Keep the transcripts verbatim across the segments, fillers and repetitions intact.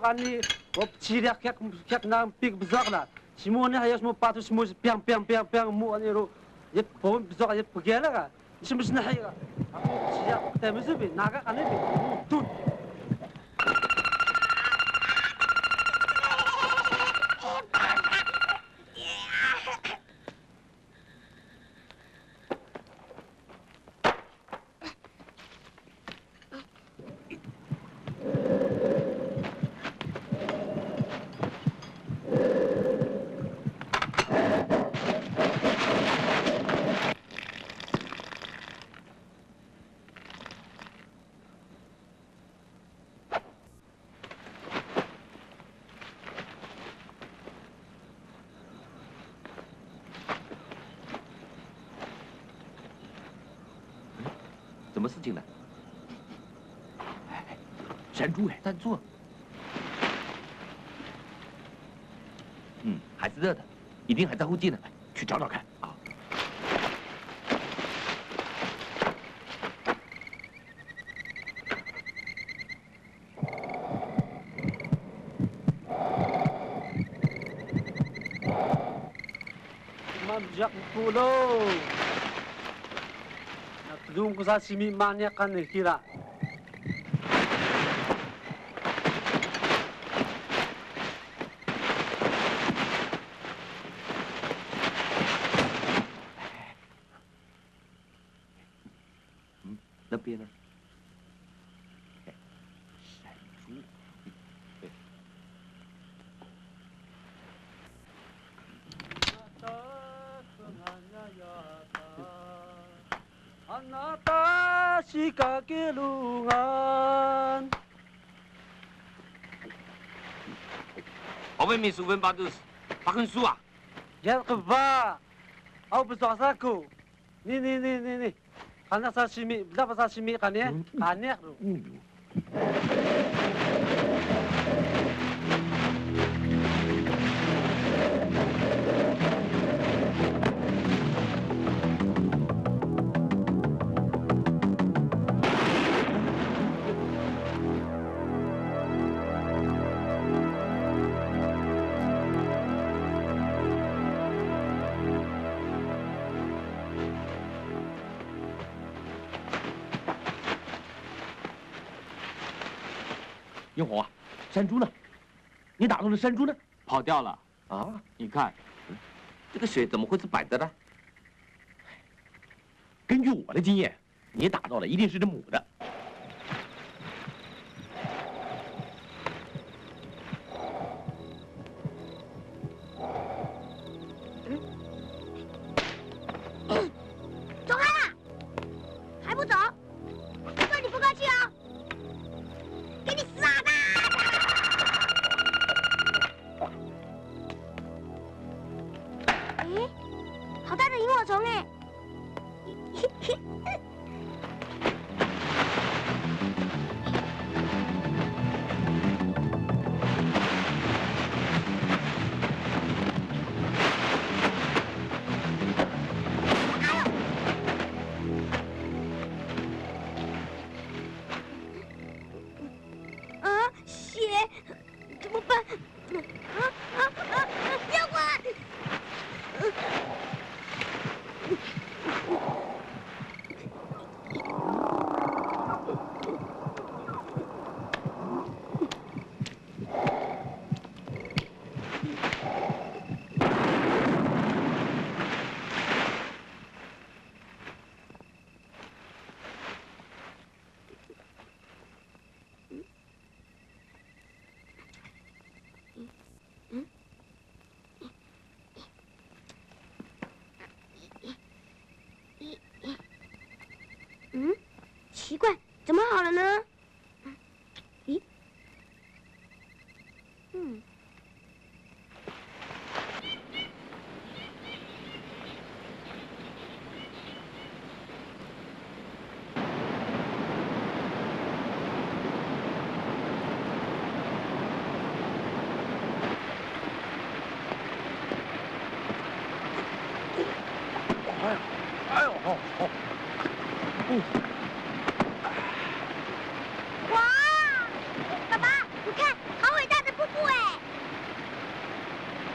ani op ciria kek kek nang pik bezak lah. Semua ni hayas semua patu semua piang piang piang piang mu ani ro. Yet pom bezak yet pegela ka. Semua sena hayga. Aku ciria temu sebi naga ani bi. Tut. 什么事情呢？哎，山猪哎，山猪。嗯，还是热的，一定还在附近呢。去找找看啊。 Mamjak pulo. Natulung ko sa simi manya kan ni kira. Hmm, 那边呢？山猪。 Anata si kakilungan. Apa yang suven bagus? Pakai su ah? Yang keba, aku besar saku. Ni ni ni ni ni. Karena sashimi, berapa sashimi kan ya? Aneh tu. 英红啊，山猪呢？你打到的山猪呢？ 跑掉了啊！ 你看， 这个水怎么会是白的呢？根据我的经验，你打到了一定是只母的。 走开了，还不走？对你不客气啊！ 给你死啊！哎，好大的萤火虫哎！怎么办？啊啊啊！妖怪！嗯，奇怪，怎么好了呢？咦，嗯。 哎呦，哎呦，好，好。 哇，爸爸，你看，好伟大的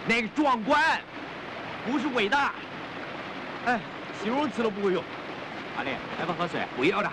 那个壮观，不是伟大。 哎，形容词都不会用。阿烈，来吧，喝水。 不要了。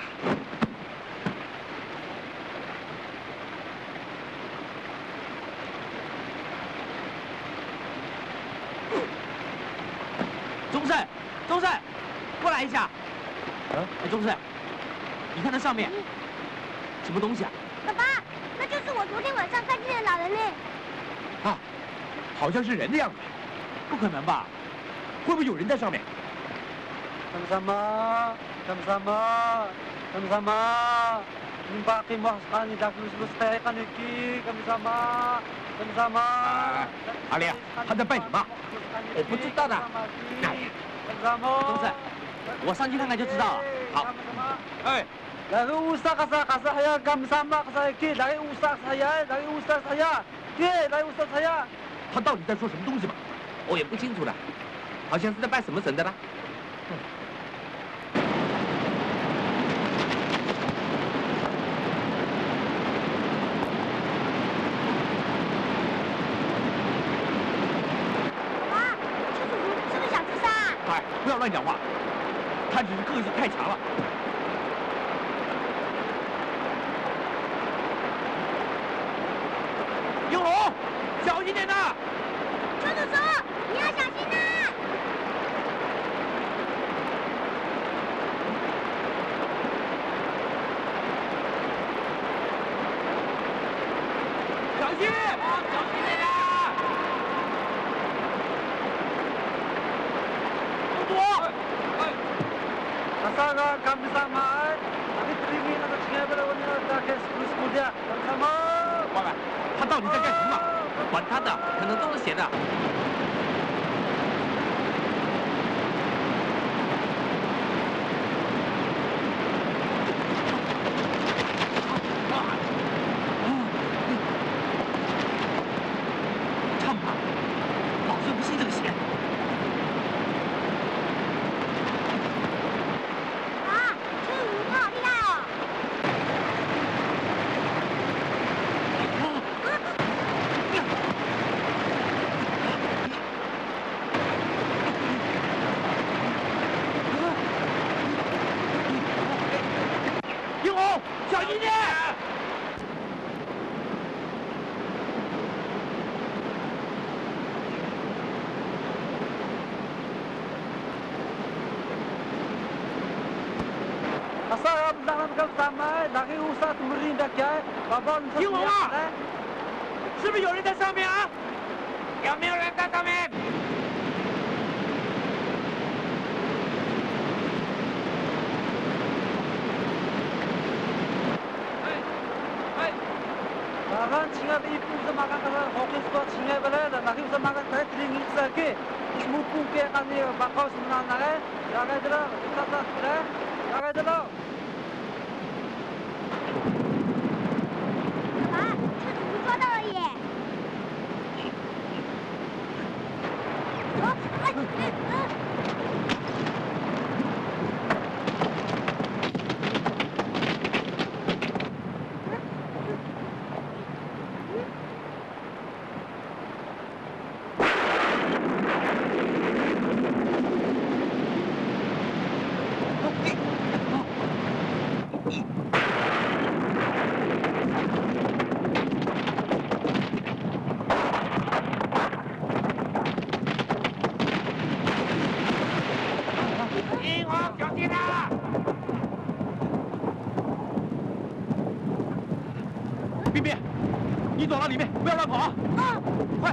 钟胜，钟胜，过来一下。 啊， 哎，钟胜，你看那上面什么东西啊？ 爸爸，那就是我昨天晚上看见的老人呢。 啊，好像是人的样子。 不可能吧？会不会有人在上面？ Sama-sama, sama-sama, sama-sama. Yung baki mo sa kanila, gusto-gusto kan iki, sama-sama, sama-sama. 阿烈，他在办什么？ 我不知道的。钟胜，我上去看看就知道了。好。 哎， Lagi usah kasa kasa saya sama kasa iki, lagi usah saya, lagi usah saya, iki, lagi usah saya. 他到底在说什么东西嘛？我也不清楚了，好像是在拜什么神的啦。 不要乱讲话，他只是个性太强了。英龙，小心点呐！ 邱叔叔，你要小心呐！ 小心，小心点呐！ Kasaga kami sama, kami tinggi na kaya pala wala na kaya school school dia, sama. 老板，他到底在干什么？管他的，可能都是闲的。唱吧，老孙不信这个邪。 小心点！ Kasaga bilang kami sama, lagi usah temerin dah kaya, babon. 英龙啊，是不是有人在上面啊？有没有人在上面？ Makan singa ibu usah makan kalau hoki suka singa bela, lagi usah makan saya telingi sakit. Semua pungke kan ni bakal sebenarnya nak, jaga dulu, kita tak boleh, jaga dulu. 爸爸，这怎么抓到了耶？哦，哎，哎， 英皇，小心啊！冰冰，你走到里面，不要乱跑啊！ 啊， 快！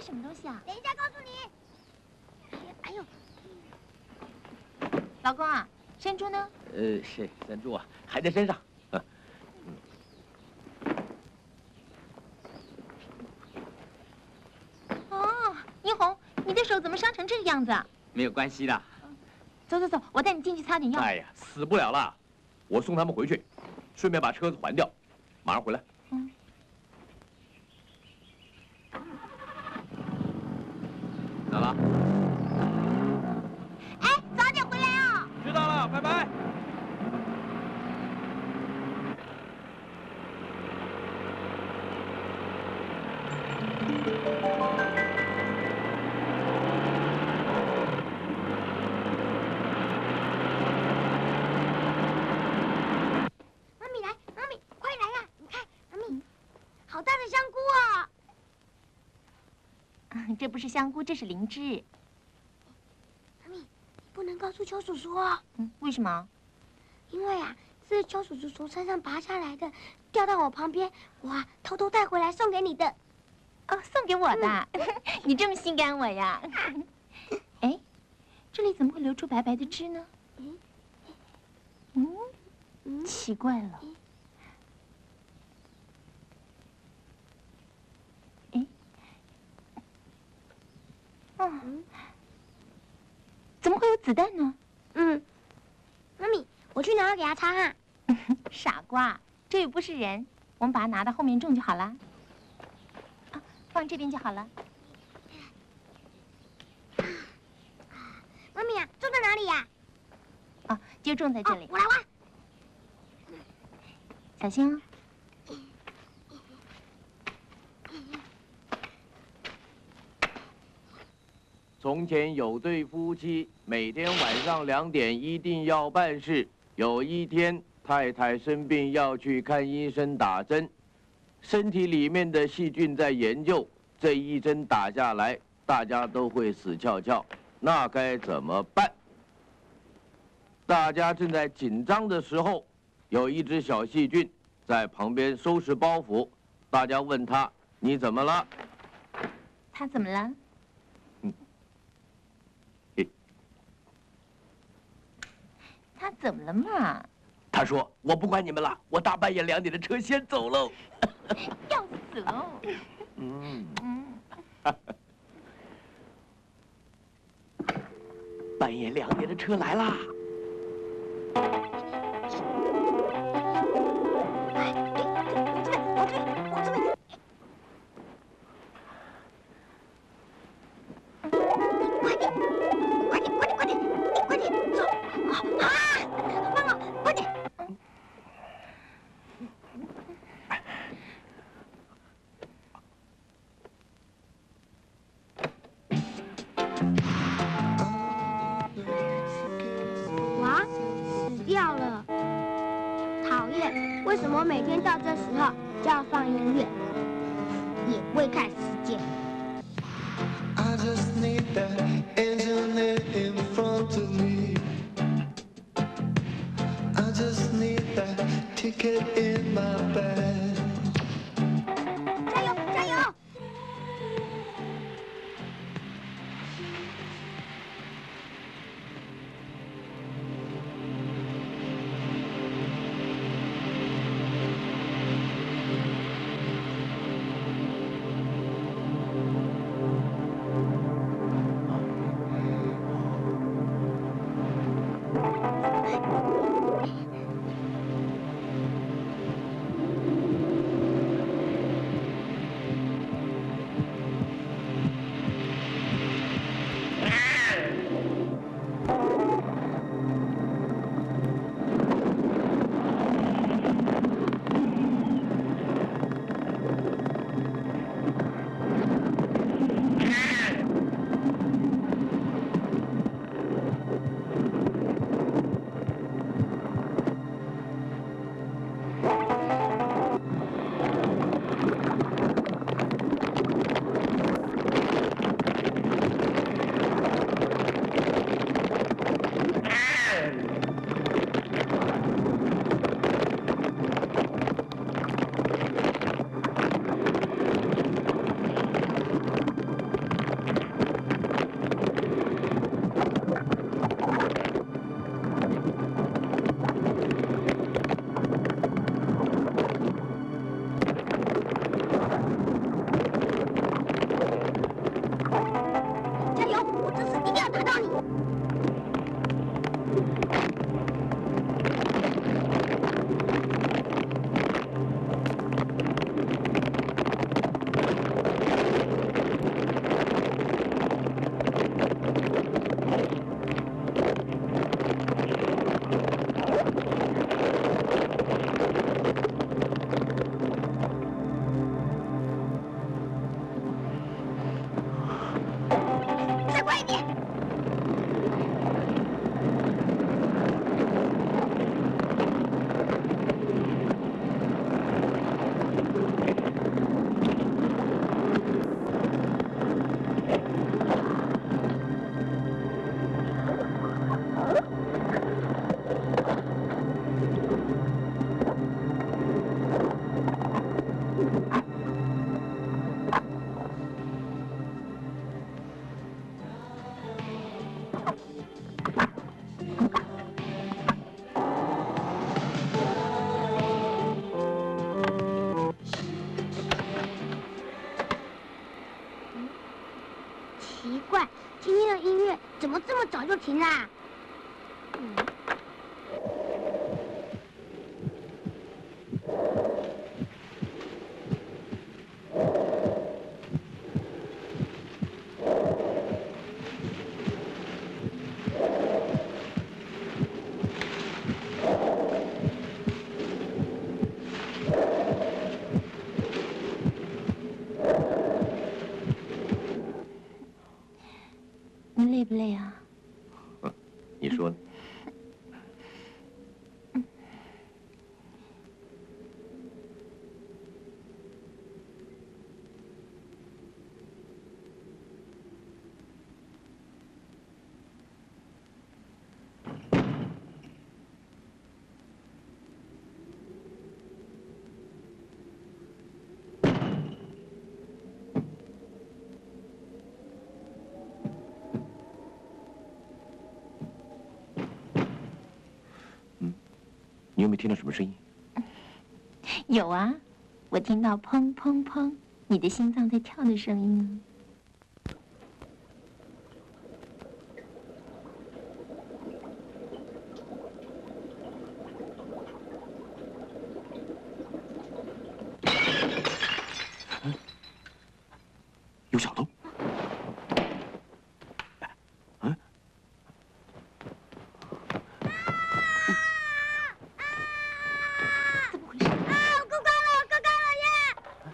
什么东西啊？等一下告诉你。哎呦，老公啊，山猪呢？ 呃，是山猪啊，还在身上。啊、 哦，一红，你的手怎么伤成这个样子啊？ 没有关系的。 走走走，我带你进去擦点药。 哎呀，死不了了，我送他们回去，顺便把车子还掉，马上回来。 嗯。 咋了？ 哎，早点回来啊！ 知道了，拜拜。 妈咪来，妈咪快来呀！你看，妈咪，好大的香菇哦！这不是香菇，这是灵芝。妈咪，你不能告诉邱叔叔哦。嗯，为什么？因为啊，这是邱叔叔从山上爬下来的，掉到我旁边，我啊偷偷带回来送给你的。哦，送给我的？嗯、你这么心感我呀？哎，这里怎么会流出白白的汁呢？嗯，嗯，奇怪了。哎，嗯，怎么会有子弹呢？嗯，妈咪，我去拿药给他擦哈。傻瓜，这又不是人，我们把它拿到后面种就好了。啊，放这边就好了。妈咪啊，种在哪里呀？哦，就种在这里。哦，我来挖。小心哦。 从前有对夫妻，每天晚上两点一定要办事。有一天，太太生病要去看医生打针，身体里面的细菌在研究，这一针打下来，大家都会死翘翘，那该怎么办？大家正在紧张的时候，有一只小细菌在旁边收拾包袱。大家问他：“你怎么了？” 他怎么了？他怎么了嘛？ 他说：“我不管你们了，我大半夜两点的车先走喽。” 要死喽！ 嗯嗯。 半夜两点的车来啦！ 哎，往这边，往这边，往这边。快点，快点，快点，快点，快点，走！啊！放了，快点！哇，死掉了！讨厌，为什么每天到这时候就要放音乐？也不会看时间。 I just need that internet in front of me. I just need that ticket in my bag. 加油，加油！ 我这次一定要打到你。再快一点！奇怪，今天的音乐怎么这么早就停啦？嗯。你累不累啊？ 嗯，你说呢？你有没有听到什么声音？ 有啊，我听到砰砰砰，你的心脏在跳的声音呢。 有小偷！嗯？ 怎么回事？啊！我过关了，我过关了耶！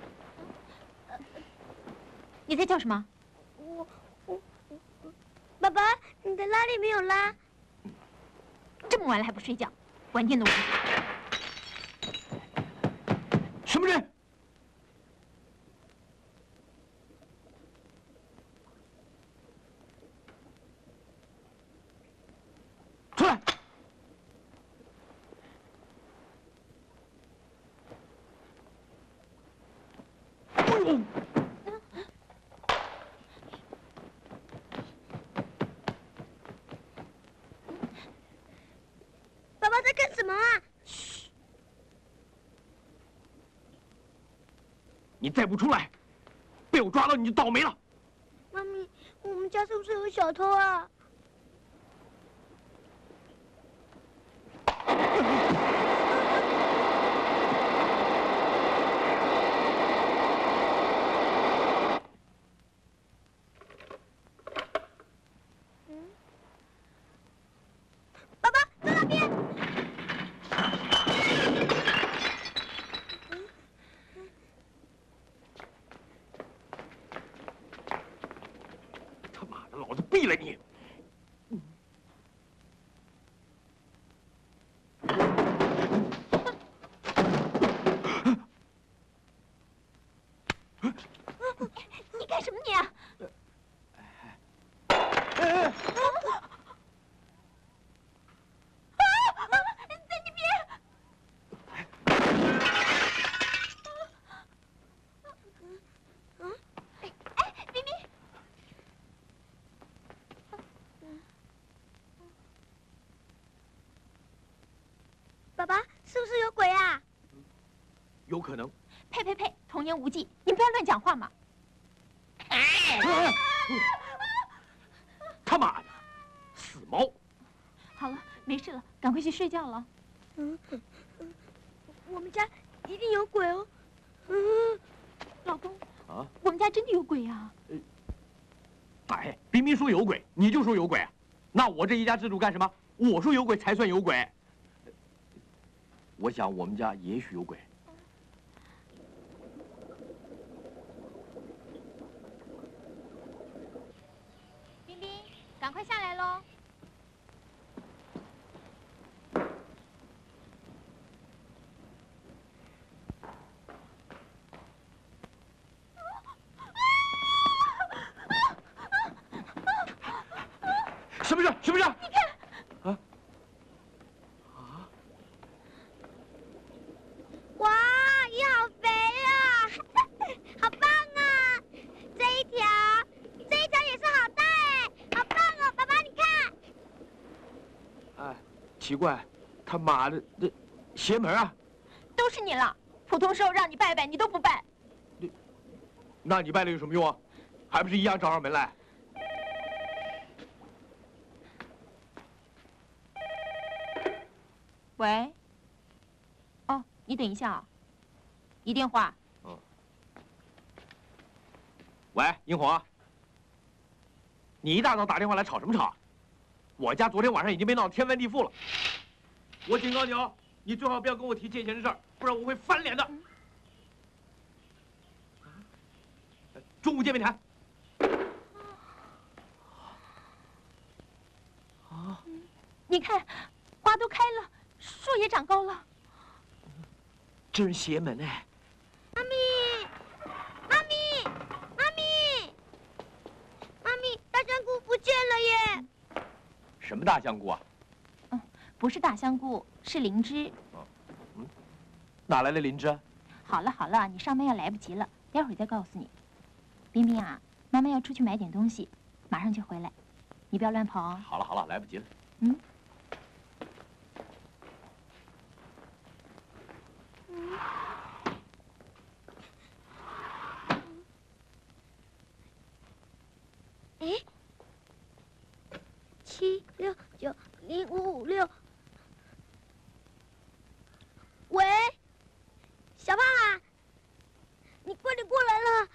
你在叫什么？我我爸爸，你的拉链没有拉。这么晚了还不睡觉，玩电动。 什么人？出来！哎呦！ 爸爸在干什么啊？ 嘘！你再不出来，被我抓到你就倒霉了。 妈咪，我们家是不是有小偷啊？爸爸在那边。 他妈的，老子毙了你！ 你干什么你啊？ 哎！ 在那边。哎，冰冰。爸爸，是不是有鬼啊？ 有可能。 呸呸呸！童言无忌，你不要乱讲话嘛。 哎！ 没事了，赶快去睡觉了。 嗯，我们家一定有鬼哦。嗯， 老公， 啊， 我们家真的有鬼啊！ 哎，冰冰说有鬼，你就说有鬼，那我这一家之主干什么？我说有鬼才算有鬼。我想我们家也许有鬼。 冰冰，赶快下来喽！ 什么事？什么事？ 你看， 啊啊！ 哇，鱼好肥啊，好棒啊！这一条，这一条也是好大哎，好棒哦！爸爸，你看。 哎，奇怪，他妈的，这邪门啊！ 都是你了，普通时候让你拜拜，你都不拜。 你，那你拜了有什么用啊？还不是一样找上门来？ 喂。哦，你等一下啊，一电话。 嗯。喂，英红，你一大早打电话来吵什么吵？我家昨天晚上已经被闹得天翻地覆了。我警告你哦，你最好不要跟我提借钱的事儿，不然我会翻脸的。中午见面谈。啊！ 你看，花都开了，树也长高了， 真邪门哎！ 妈咪，妈咪，妈咪，妈咪，大香菇不见了耶！ 什么大香菇啊？ 嗯，不是大香菇，是灵芝。 嗯，哪来的灵芝啊？ 好了好了，你上班要来不及了，待会儿再告诉你。冰冰啊，妈妈要出去买点东西，马上就回来，你不要乱跑哦。 好了好了，来不及了。 嗯。 哎，七六九零五五六。喂，小胖啊，你快点过来了！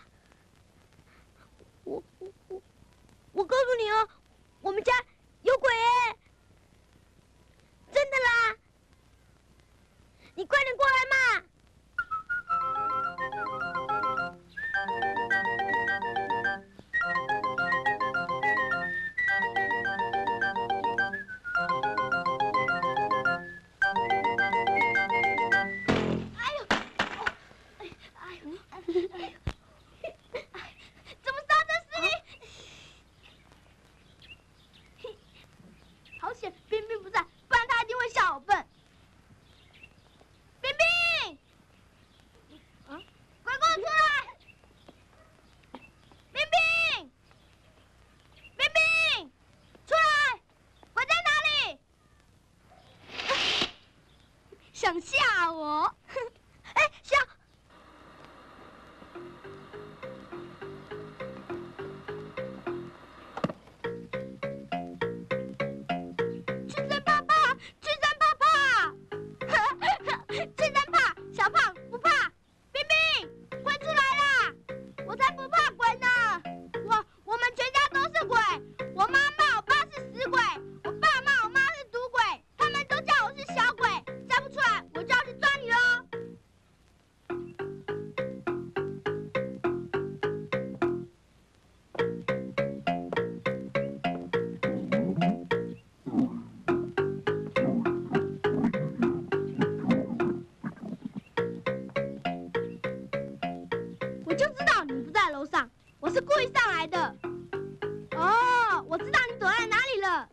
我我我，我告诉你哦，我们家有鬼哎！真的啦！你快点过来嘛！哎呦，哎哎呦，哎呦，怎么刹车失灵？好险，冰冰不在，不然他一定会笑我笨。冰冰，啊，快给我出来！冰冰，冰冰，出来！鬼在哪里？想吓我？哎，小。去三怕怕，去三怕怕，去三怕，小胖不怕，冰冰，鬼出来啦！我才不怕鬼呢！我我们全家都是鬼，我妈骂我爸是死鬼，我爸骂我妈是赌鬼，他们都叫我是小鬼，再不出来我就要去抓你喽！我就知道你不在楼上，我是故意上来的。哦，我知道你躲在哪里了。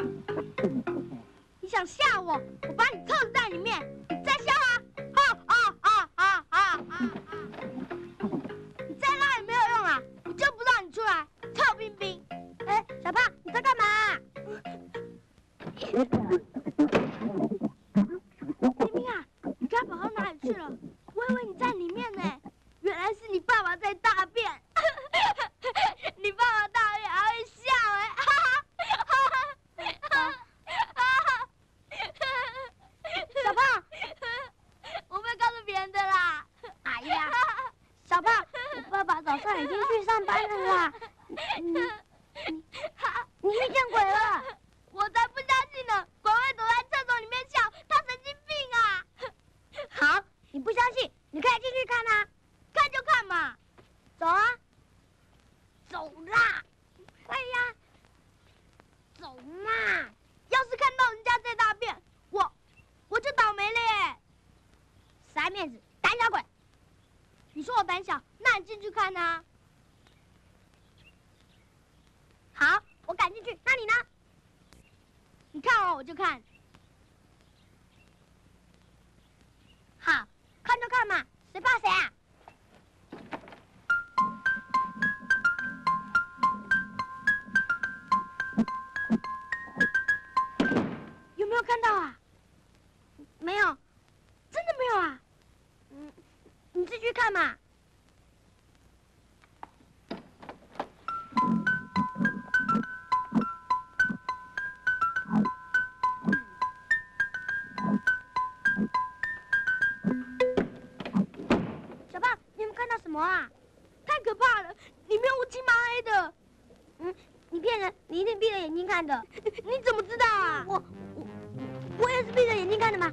你想吓我，我把你扣在里面，你再笑啊！哦哦。 胆小，那你进去看啊。好，我敢进去，那你呢？你看哦，我就看。好，看就看嘛，谁怕谁啊？有没有看到啊？没有，真的没有啊。嗯，你自己去看嘛。小胖，你有没有看到什么啊？太可怕了，里面乌漆麻黑的。嗯，你骗人，你一定闭着眼睛看的。你怎么知道啊？我我我也是闭着眼睛看的嘛。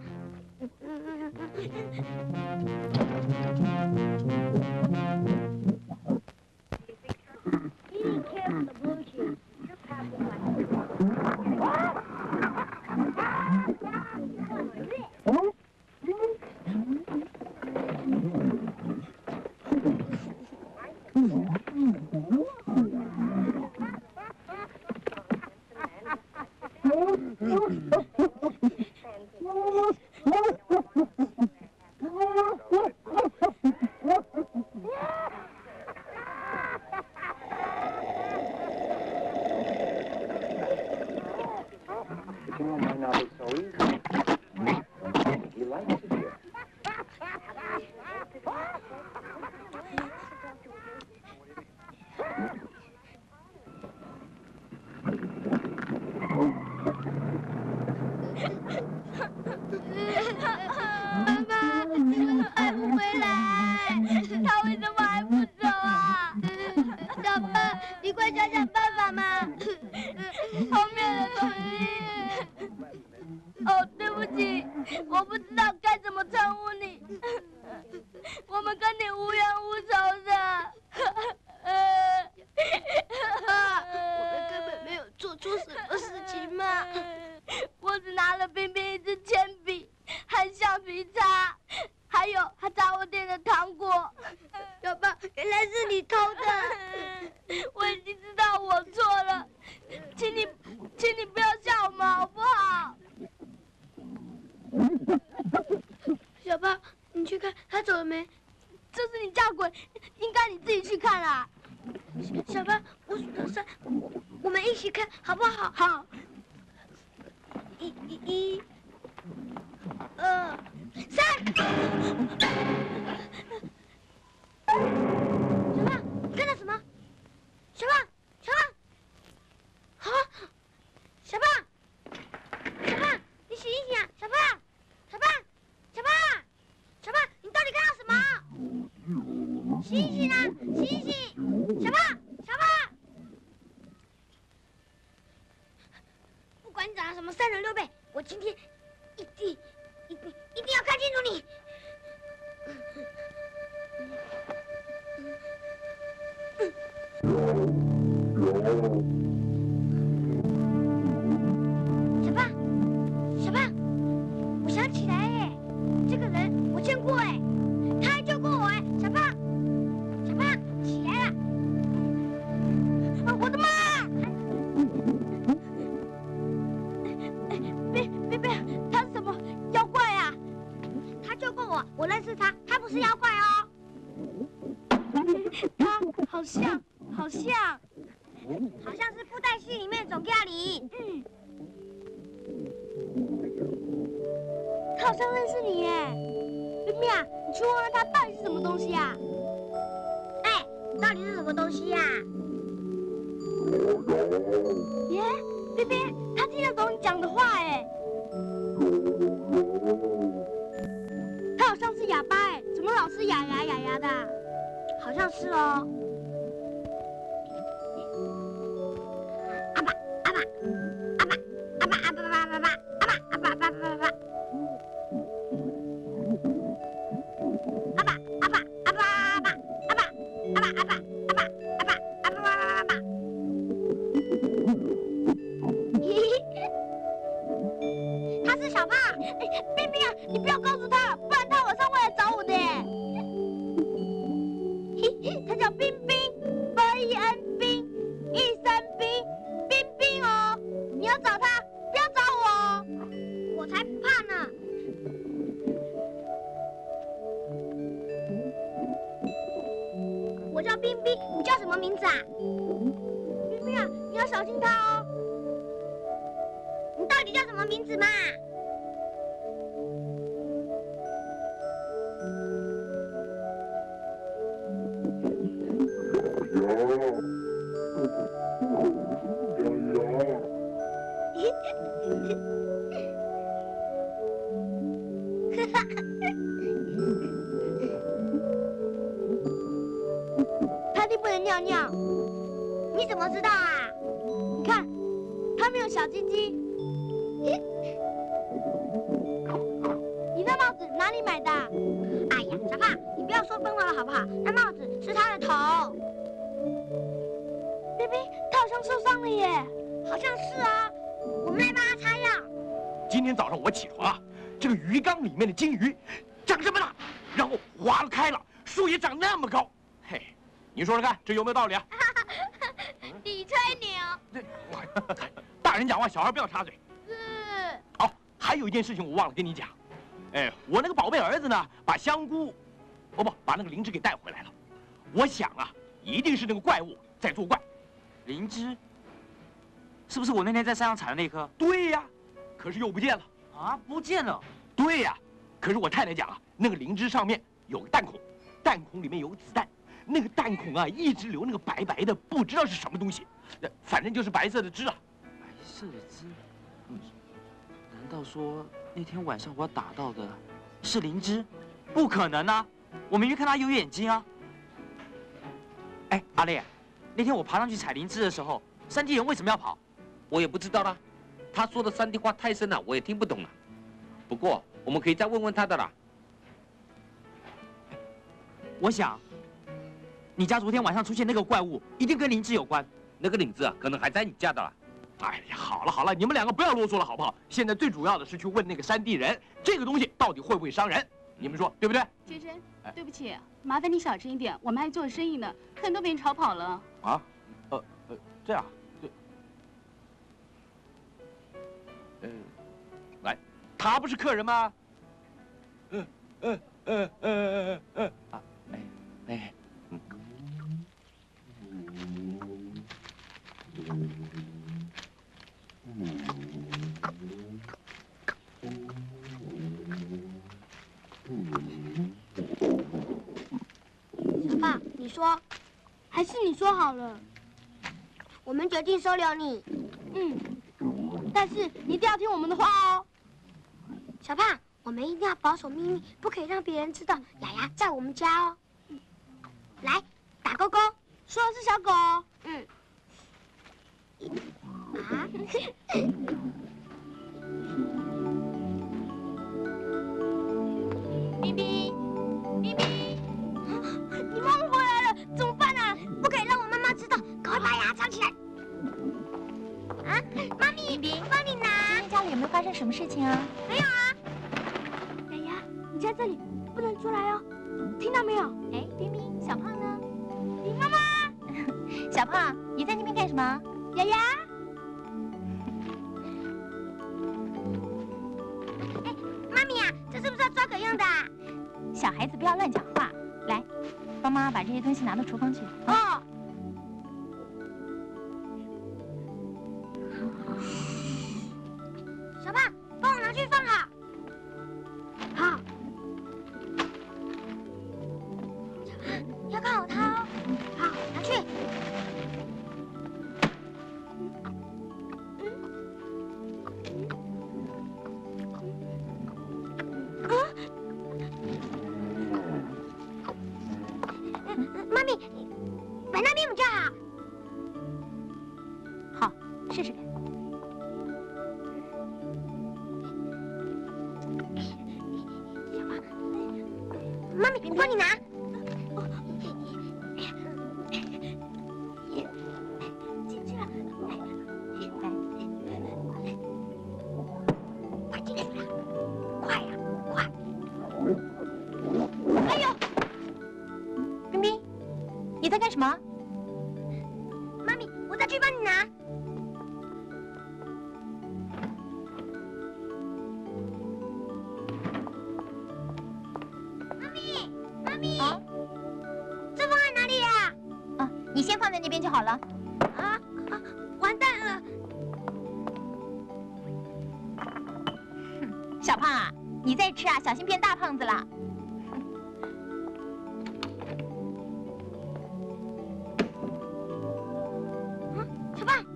冰冰，你叫什么名字啊？冰冰啊，你要小心他哦。你到底叫什么名字嘛？他弟不能尿尿，你怎么知道啊？你看，他没有小鸡鸡。你那帽子哪里买的？哎呀，小胖，你不要说笨话了好不好？那帽子是他的头。冰冰，他好像受伤了耶。好像是啊，我们来帮他擦药。 今天早上我起床啊，这个鱼缸里面的金鱼长这么大，然后划了开了，树也长那么高。嘿，你说说看，这有没有道理啊？ 你吹牛。 这，大人讲话，小孩不要插嘴。 是。 好，还有一件事情我忘了跟你讲。哎，我那个宝贝儿子呢，把香菇，哦不，把那个灵芝给带回来了。我想啊，一定是那个怪物在作怪。 灵芝，是不是我那天在山上采的那颗？ 对呀，可是又不见了。 啊，不见了。 对呀，可是我太太讲啊，那个灵芝上面有个弹孔，弹孔里面有个子弹，那个弹孔啊一直流那个白白的，不知道是什么东西，反正就是白色的汁啊。 白色的汁，嗯，难道说那天晚上我打到的是灵芝？不可能啊，我明明看他有眼睛啊。哎，阿烈，那天我爬上去采灵芝的时候，山地人为什么要跑？ 我也不知道啦，他说的山地话太深了，我也听不懂了。不过我们可以再问问他的啦。 我想，你家昨天晚上出现那个怪物，一定跟灵芝有关。 那个领子啊，可能还在你家的啦。 哎呀，好了好了，你们两个不要啰嗦了，好不好？现在最主要的是去问那个山地人，这个东西到底会不会伤人？你们说对不对？ 先生，对不起，麻烦你小声一点，我们还做生意呢，客人都被你吵跑了。 啊，呃呃，这样，对，嗯，来，他不是客人吗？嗯嗯嗯嗯嗯嗯啊，哎哎，嗯。 小胖，你说，还是你说好了？我们决定收留你。嗯，但是你一定要听我们的话哦。小胖，我们一定要保守秘密，不可以让别人知道雅雅在我们家哦。来，打勾勾，说的是小狗哦。嗯。啊。 冰冰，冰冰， 你妈妈回来了，怎么办啊？不可以让我妈妈知道，赶快把牙藏起来。啊，妈咪， 冰冰， 帮你拿。 今天家里有没有发生什么事情啊？ 没有啊。雅雅，你在这里不能出来哦，听到没有？ 哎，冰冰，小胖呢？ 你妈妈。 小胖，你在那边干什么？ 雅雅。哎，妈咪啊，这是不是要抓狗用的？ 小孩子不要乱讲话。来，帮妈把这些东西拿到厨房去。 哦。小胖，帮我拿去放好。好。小胖，要看好它哦。好，拿去。妈咪，摆那边比较好。 好，试试看。 妈咪，我帮你拿。进去了，快进去了，快呀，快！哎呦！ 冰冰，你在干什么？ 妈咪，我再去帮你拿。妈咪，妈咪， 啊？ 这放在哪里呀？ 在那边就好了。 啊啊！完蛋了！ 哼，小胖啊，你再吃啊，小心变大胖子了。 嗯，小胖。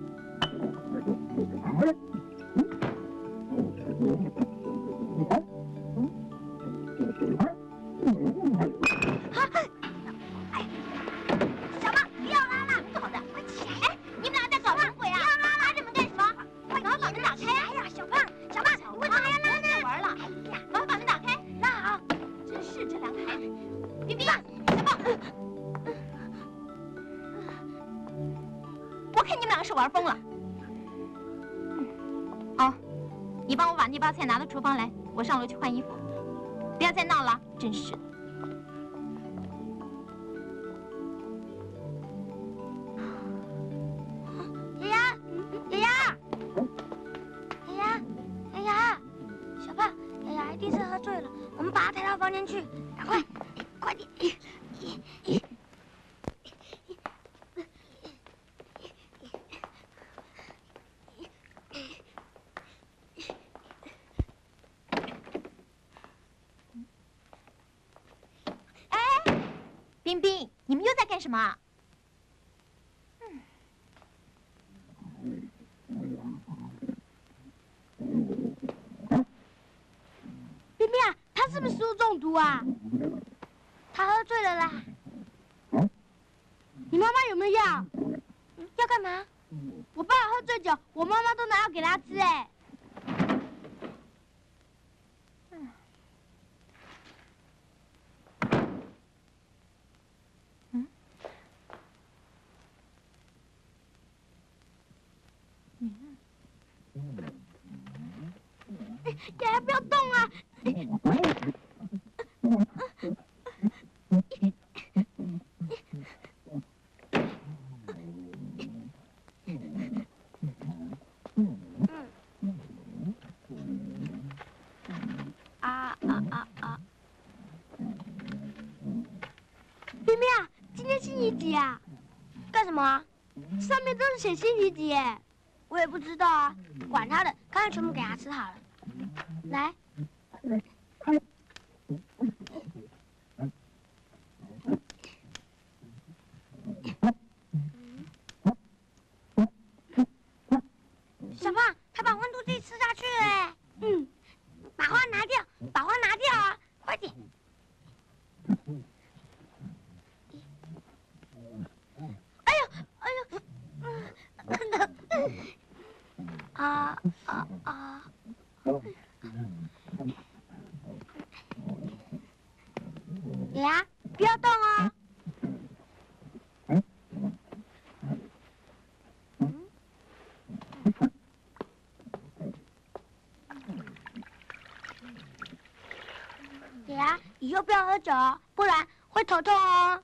小胖，不要拉了！好的，快起来！哎，你们俩在搞什么鬼啊？不要拉拉着门干什么？快赶快把门打开！哎呀，小胖，小胖，你为什么还要拉呢？玩了！哎呀，赶快把门打开！那好。真是这两个孩子。冰冰，小胖， 我看你们两个是玩疯了。哦，你帮我把那包菜拿到厨房来，我上楼去换衣服。不要再闹了，真是的。 丫丫，丫丫，丫丫，丫丫，小胖，丫丫一定是喝醉了，我们把他抬到房间去，赶快，快点！ 冰冰，你们又在干什么啊？ 冰冰啊，他是不是食物中毒啊？他喝醉了啦。你妈妈有没有药？要干嘛？我爸喝醉酒，我妈妈都拿药给他吃哎。丫丫不要动啊！啊啊啊啊！冰冰啊，今天星期几啊？干什么啊？上面都是写星期几耶。我也不知道啊，管他的，干脆全部给他吃好了。来，小胖，他把温度计吃下去了哎。嗯，把花拿掉，把花拿掉啊，快点。哎呦，哎呦，嗯。啊啊啊！呀，不要动哦。呀，以后不要喝酒，不然会头痛哦。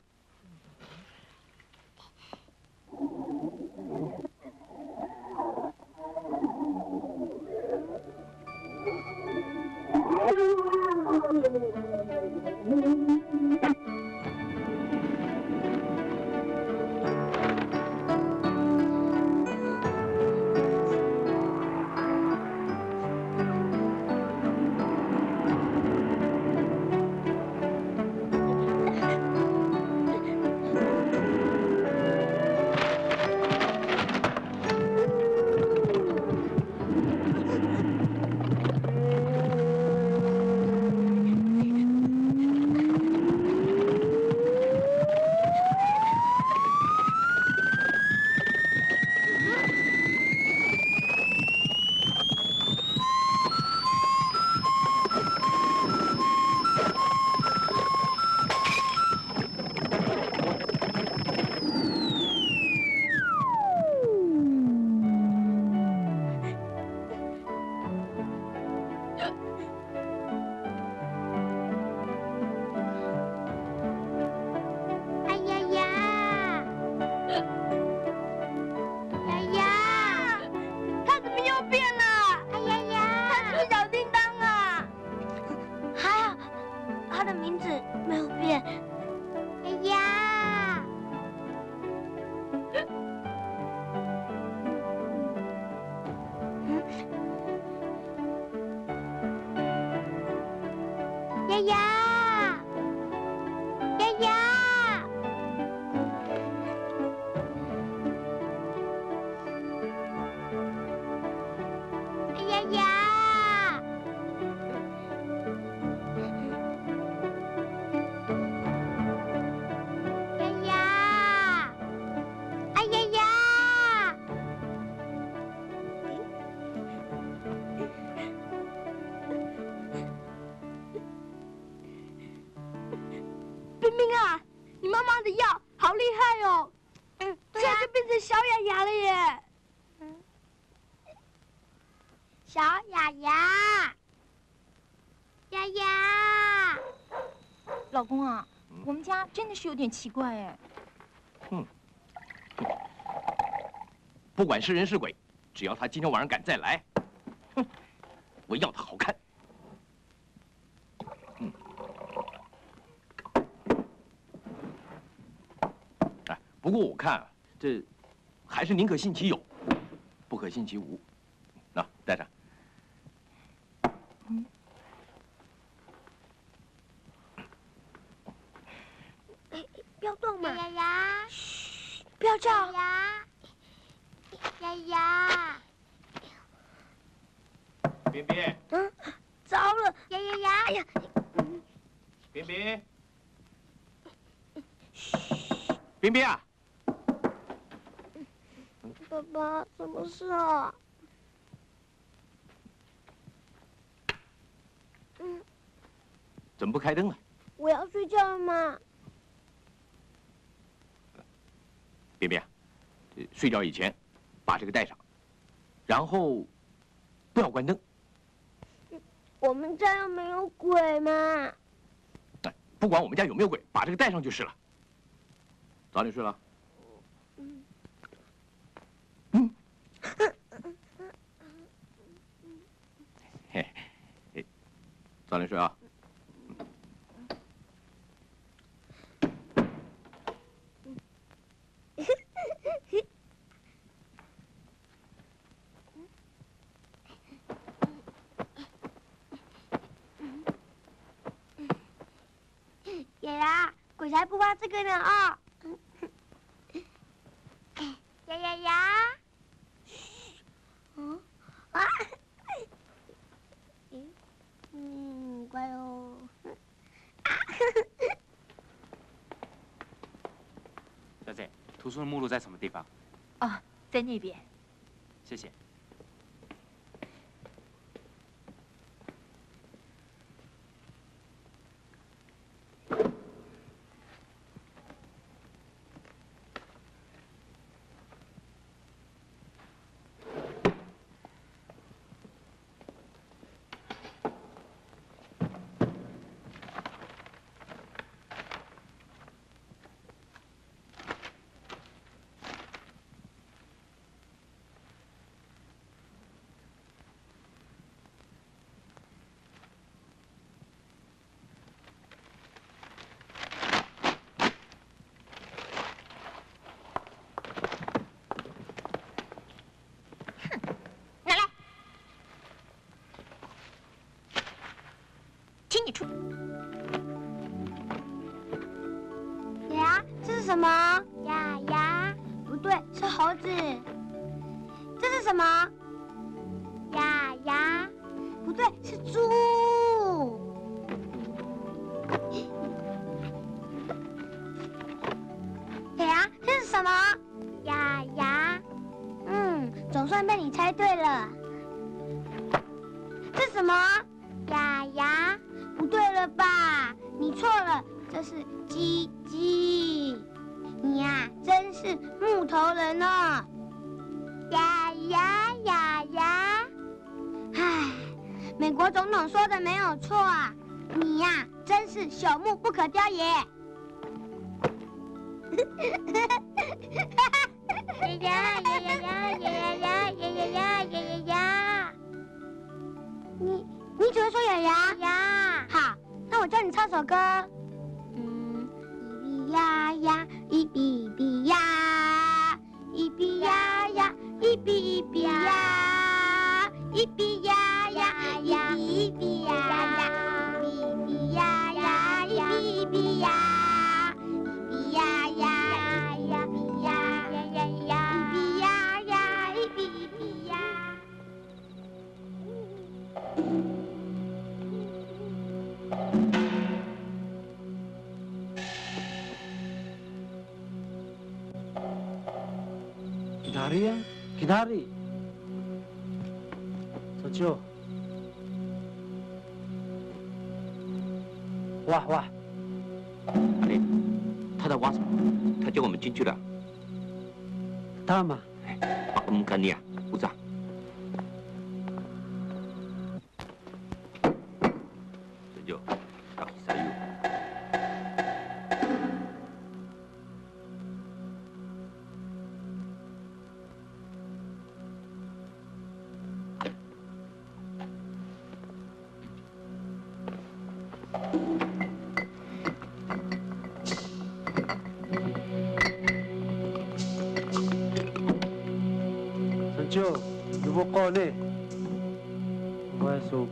丫丫，丫丫，丫丫。 冰冰啊，你妈妈的药好厉害哦！嗯，现在就变成小雅雅了耶！ 嗯，小雅雅，丫丫， 老公啊，我们家真的是有点奇怪哎。 嗯，不管是人是鬼，只要他今天晚上敢再来，哼，我要他好看。 不过我看啊，这还是宁可信其有，不可信其无。那带上。 嗯。 哎，不要动嘛！ 丫丫， 嘘，不要叫。 丫丫丫， 边边。 嗯，糟了！ 丫丫丫，哎呀， 边边。嘘，边边啊！ 爸爸，什么事啊？嗯， 怎么不开灯呢？ 我要睡觉了嘛。 边边，这睡觉以前把这个带上，然后不要关灯。 我们家又没有鬼嘛。 哎，不管我们家有没有鬼，把这个带上就是了。早点睡了。 嘿，嘿，早点睡啊！ 丫丫，鬼才不怕这个呢啊！丫丫丫，嗯啊。 嗯，乖哦。 小姐，图书的目录在什么地方？ 哦，在那边。 谢谢。 请你出。 丫丫，这是什么？丫丫，不对，是猴子。这是什么？丫丫，不对，是猪。丫丫，这是什么？丫丫，嗯，总算被你猜对了。这是什么？丫丫。 不对了吧？你错了，这是鸡鸡。你呀、啊，真是木头人呢、哦。呀呀呀呀！唉，美国总统说的没有错啊，你呀、啊，真是朽木不可雕也。呀呀呀呀呀呀呀呀呀呀呀呀呀！你你只会说呀呀呀？好，那我教你唱首歌。嗯，咿咿呀呀，咿咿咿呀，咿咿呀呀，咿咿咿呀，咿咿呀呀，咿咿咿呀呀，咿咿呀。 Kinari ya, Kinari. Sojo. Wah wah。 哎，他在挖什么？他叫我们进去了。 大嘛？ 哎，把我们赶你啊，部长。Sojo, kaki sayu. Sojo, lupa kau ni. Masuk.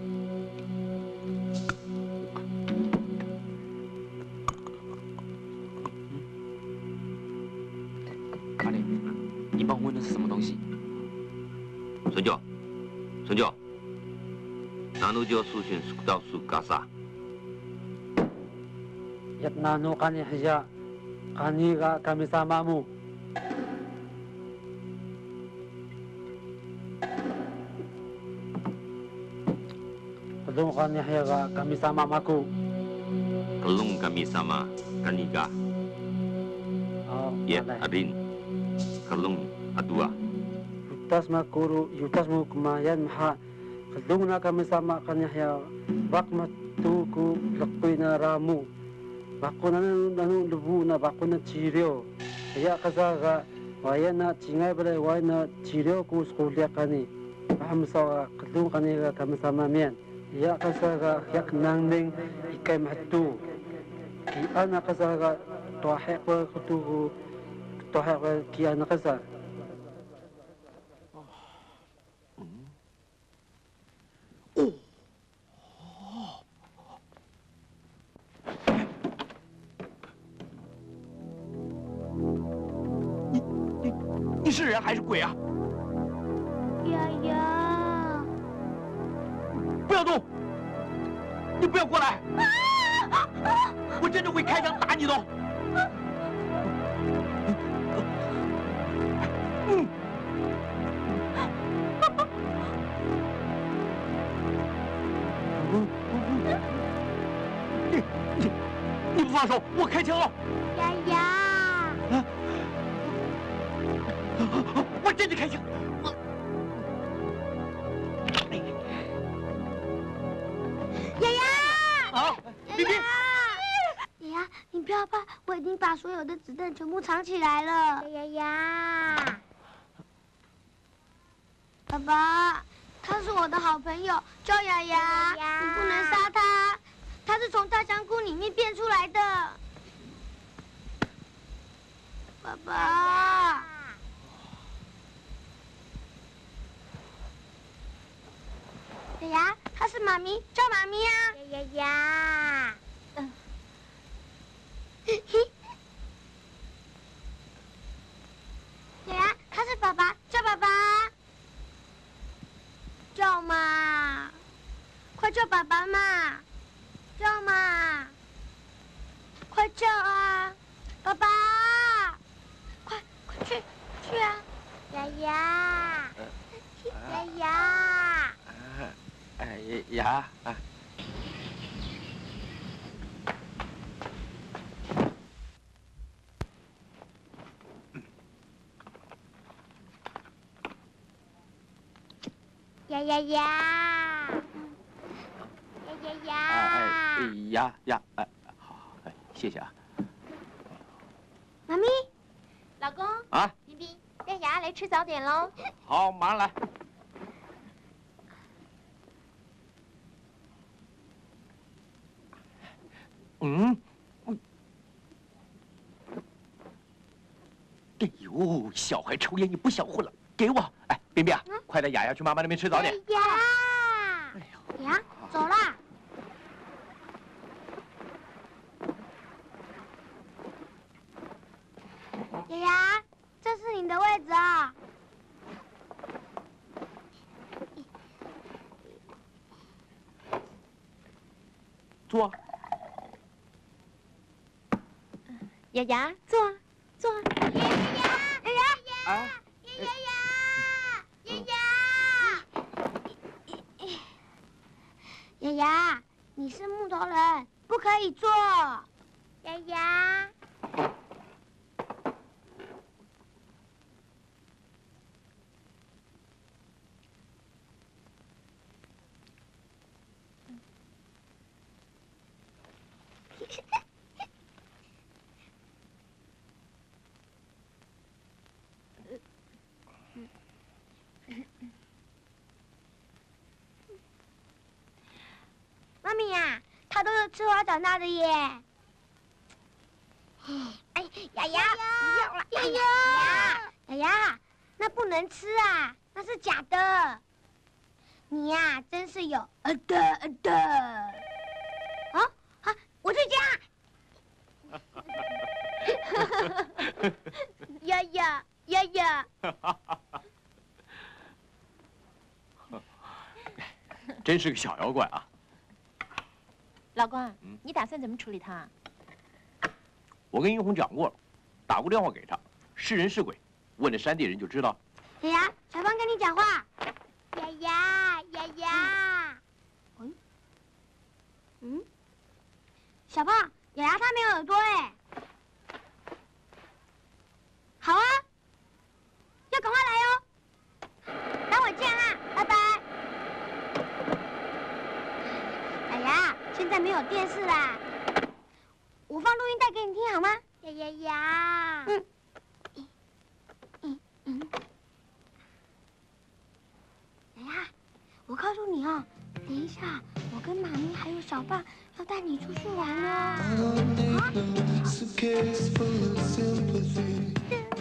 阿磊，你帮我问的是什么东西？ Sojo, Sojo. Nanu jo susun sukdau sukasa. Yat nano kani haya, kani ka kami samamu. Kadung kani haya ka kami sama maku. Kelung kami sama kaniga. Oh, Yet malay. adin. Kelung adua. Yutas makuru, yutas mo kumayan maha. Kadung na kami sama kani haya. Bak matuku lakoy na ramu. Bako na nanu lubu na bako na chiryo. Kaya kasaga, waya na chingay balay waya na chiryo ku skulya kani. Pahamsawa kadung kani ka kami sama miyan. Kaya kasaga yak nangning ikay mahtu. Kaya na kasaga tuahek pa kutuku tuahek pa kaya na kasa. 你是人还是鬼啊？ 丫丫， 不要动！你不要过来！我真的会开枪打你的！嗯。你你你不放手，我开枪了！ 丫丫。 啊 我真的开枪！我， 丫丫！ 啊，冰冰！ 丫丫，你不要怕，我已经把所有的子弹全部藏起来了。丫丫，爸爸，他是我的好朋友，叫丫丫，你不能杀他，他是从大香菇里面变出来的。爸爸。 丫丫，她是妈咪，叫妈咪呀、啊。丫丫，嗯，丫丫，他是爸爸，叫爸爸，叫嘛，快叫爸爸嘛，叫嘛，快叫啊，爸爸，快快去去啊，丫丫，丫丫。 哎呀啊！ 呀呀呀！呀呀呀！ 哎呀呀哎，好，哎，谢谢啊。 妈咪， 老公啊， 冰冰，带雅雅来吃早点喽。 好，马上来。 嗯，哎呦，小孩抽烟你不想混了，给我！哎，冰冰，嗯、快带雅雅去妈妈那边吃早点。 雅雅，哎呦，雅，走啦。雅雅，这是你的位置啊。 坐啊。 雅雅，坐啊，坐啊。 爷爷，爷爷， 哎， 爷爷，爷爷，爷爷，你是木头人，不可以坐。爷爷。 妈咪呀，他都是吃花长大的耶。哎，雅雅，不要了，雅雅，雅雅，那不能吃啊，那是假的。你呀，真是有呃的呃的。啊啊，我去家。雅雅，雅雅。 真是个小妖怪啊！ 老公， 嗯你打算怎么处理他？ 我跟英红讲过了，打过电话给他，是人是鬼，问了山地人就知道。 雅雅，小芳跟你讲话。雅雅，雅雅。嗯嗯，小胖，雅雅她没有耳朵哎。好啊，要赶快来哦。待会见啦，拜拜。雅雅，现在没有电视啦，我放录音带给你听好吗？呀呀呀！嗯。嗯嗯。雅雅，我告诉你哦，等一下，我跟妈咪还有小胖要带你出去玩哦。 I don't need no suitcase full of sympathy.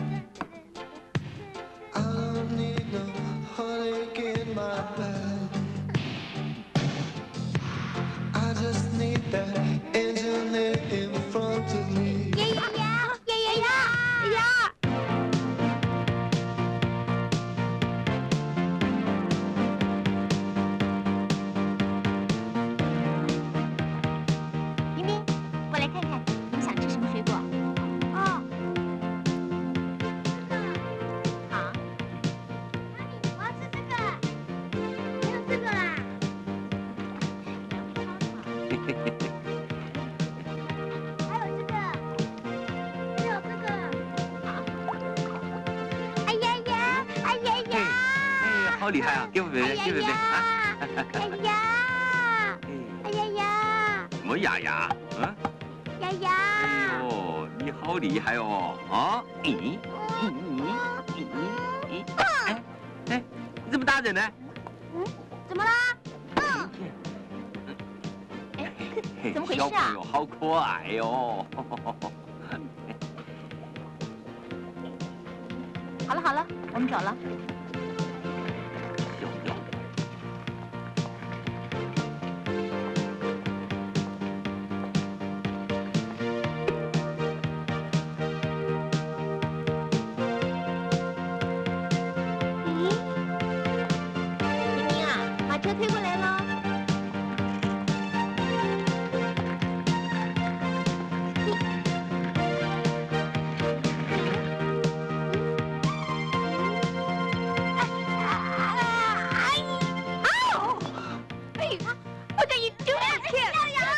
I don't need no heartache in my life. I just need that engine there in front of me. 呀呀呀！呀呀呀！呀呀！ 冰冰，过来看看，你们想吃什么水果？ 哦， 好， 妈咪，我要吃这个，还有这个啦。还有这个，还有这个。哎呀呀！哎呀呀！ 哎，好厉害啊！给我贝贝，给贝贝啊！ 哎呀！哎呀呀！ 什么雅雅？嗯？ 呀呀！ 哎呦，你好厉害哦！啊？咦？咦？咦？咦？哎哎，你怎么打人呢？ 嗯，怎么啦？嗯， 哎，怎么回事啊小朋友？好可爱哟！ 好了好了，我们走了。 有有。 咦？ 冰冰啊，把车推过来喽。 What are you doing, kid?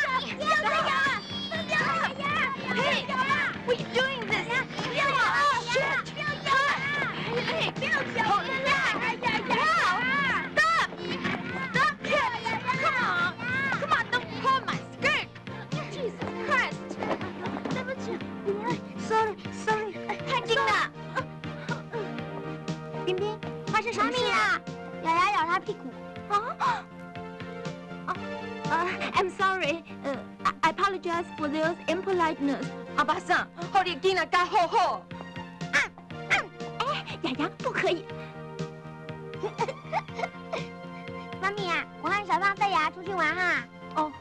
Hey, what are you doing this? Oh, shit! Hey, hold it down. Wow. Stop! Stop, kid! Come on! Come on, don't pull my skirt! Jesus Christ! 对不起，sorry sorry， 太近了。冰冰，发生什么事妈咪啊？雅雅咬他屁股。 啊？ Uh, I'm sorry. Uh, I I apologize for those impoliteness. 阿巴桑，好你囡仔教好好。 哎，雅雅，不可以。 妈咪啊，我和小胖带雅雅出去玩哈。 哦。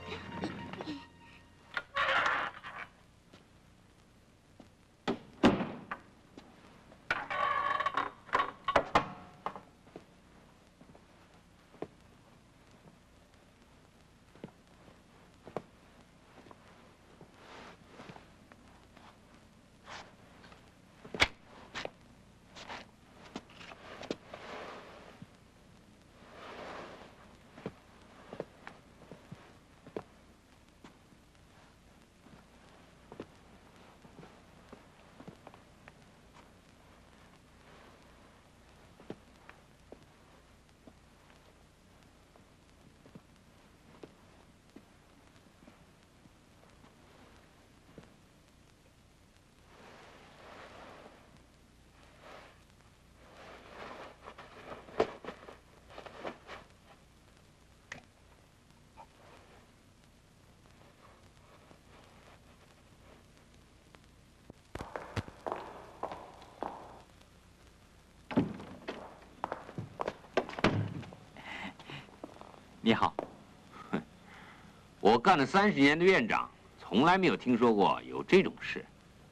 你好。 哼，我干了三十年的院长，从来没有听说过有这种事。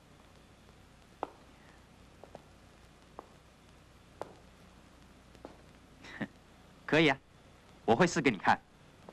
可以啊，我会试给你看。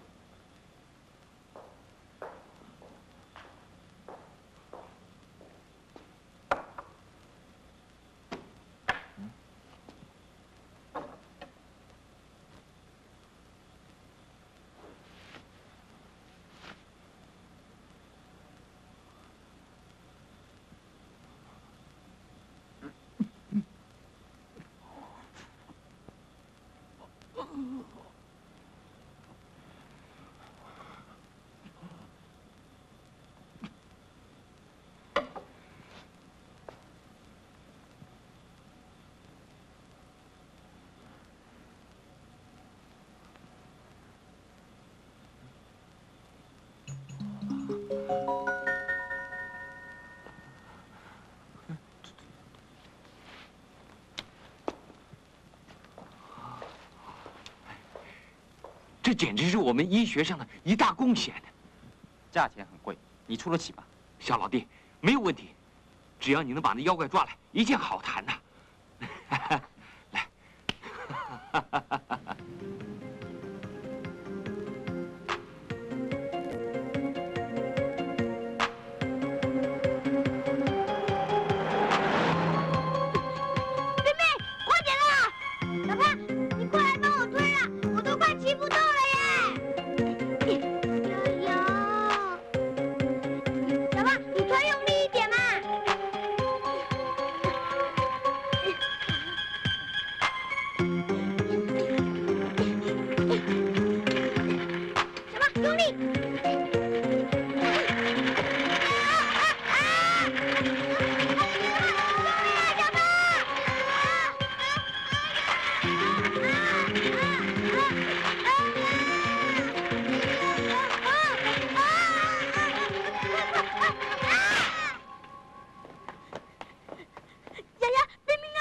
这简直是我们医学上的一大贡献。 价钱很贵，你出得起吗？ 小老弟，没有问题，只要你能把那妖怪抓来，一件好谈呐。来， 冰冰，快点啦！小胖，你过来帮我推啊！我都快骑不动了耶！加油！小胖，你推用力一点嘛！小胖，用力！丫丫，冰冰呢？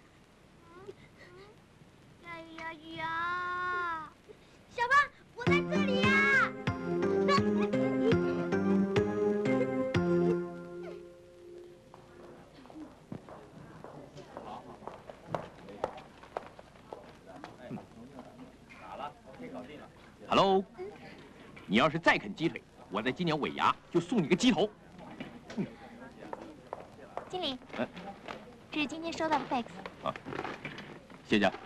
呀呀呀！小胖，我在这里呀！ Hello， 你要是再啃鸡腿，我在今年尾牙就送你个鸡头。 经理， 哎这是今天收到的 fax。 啊，谢谢。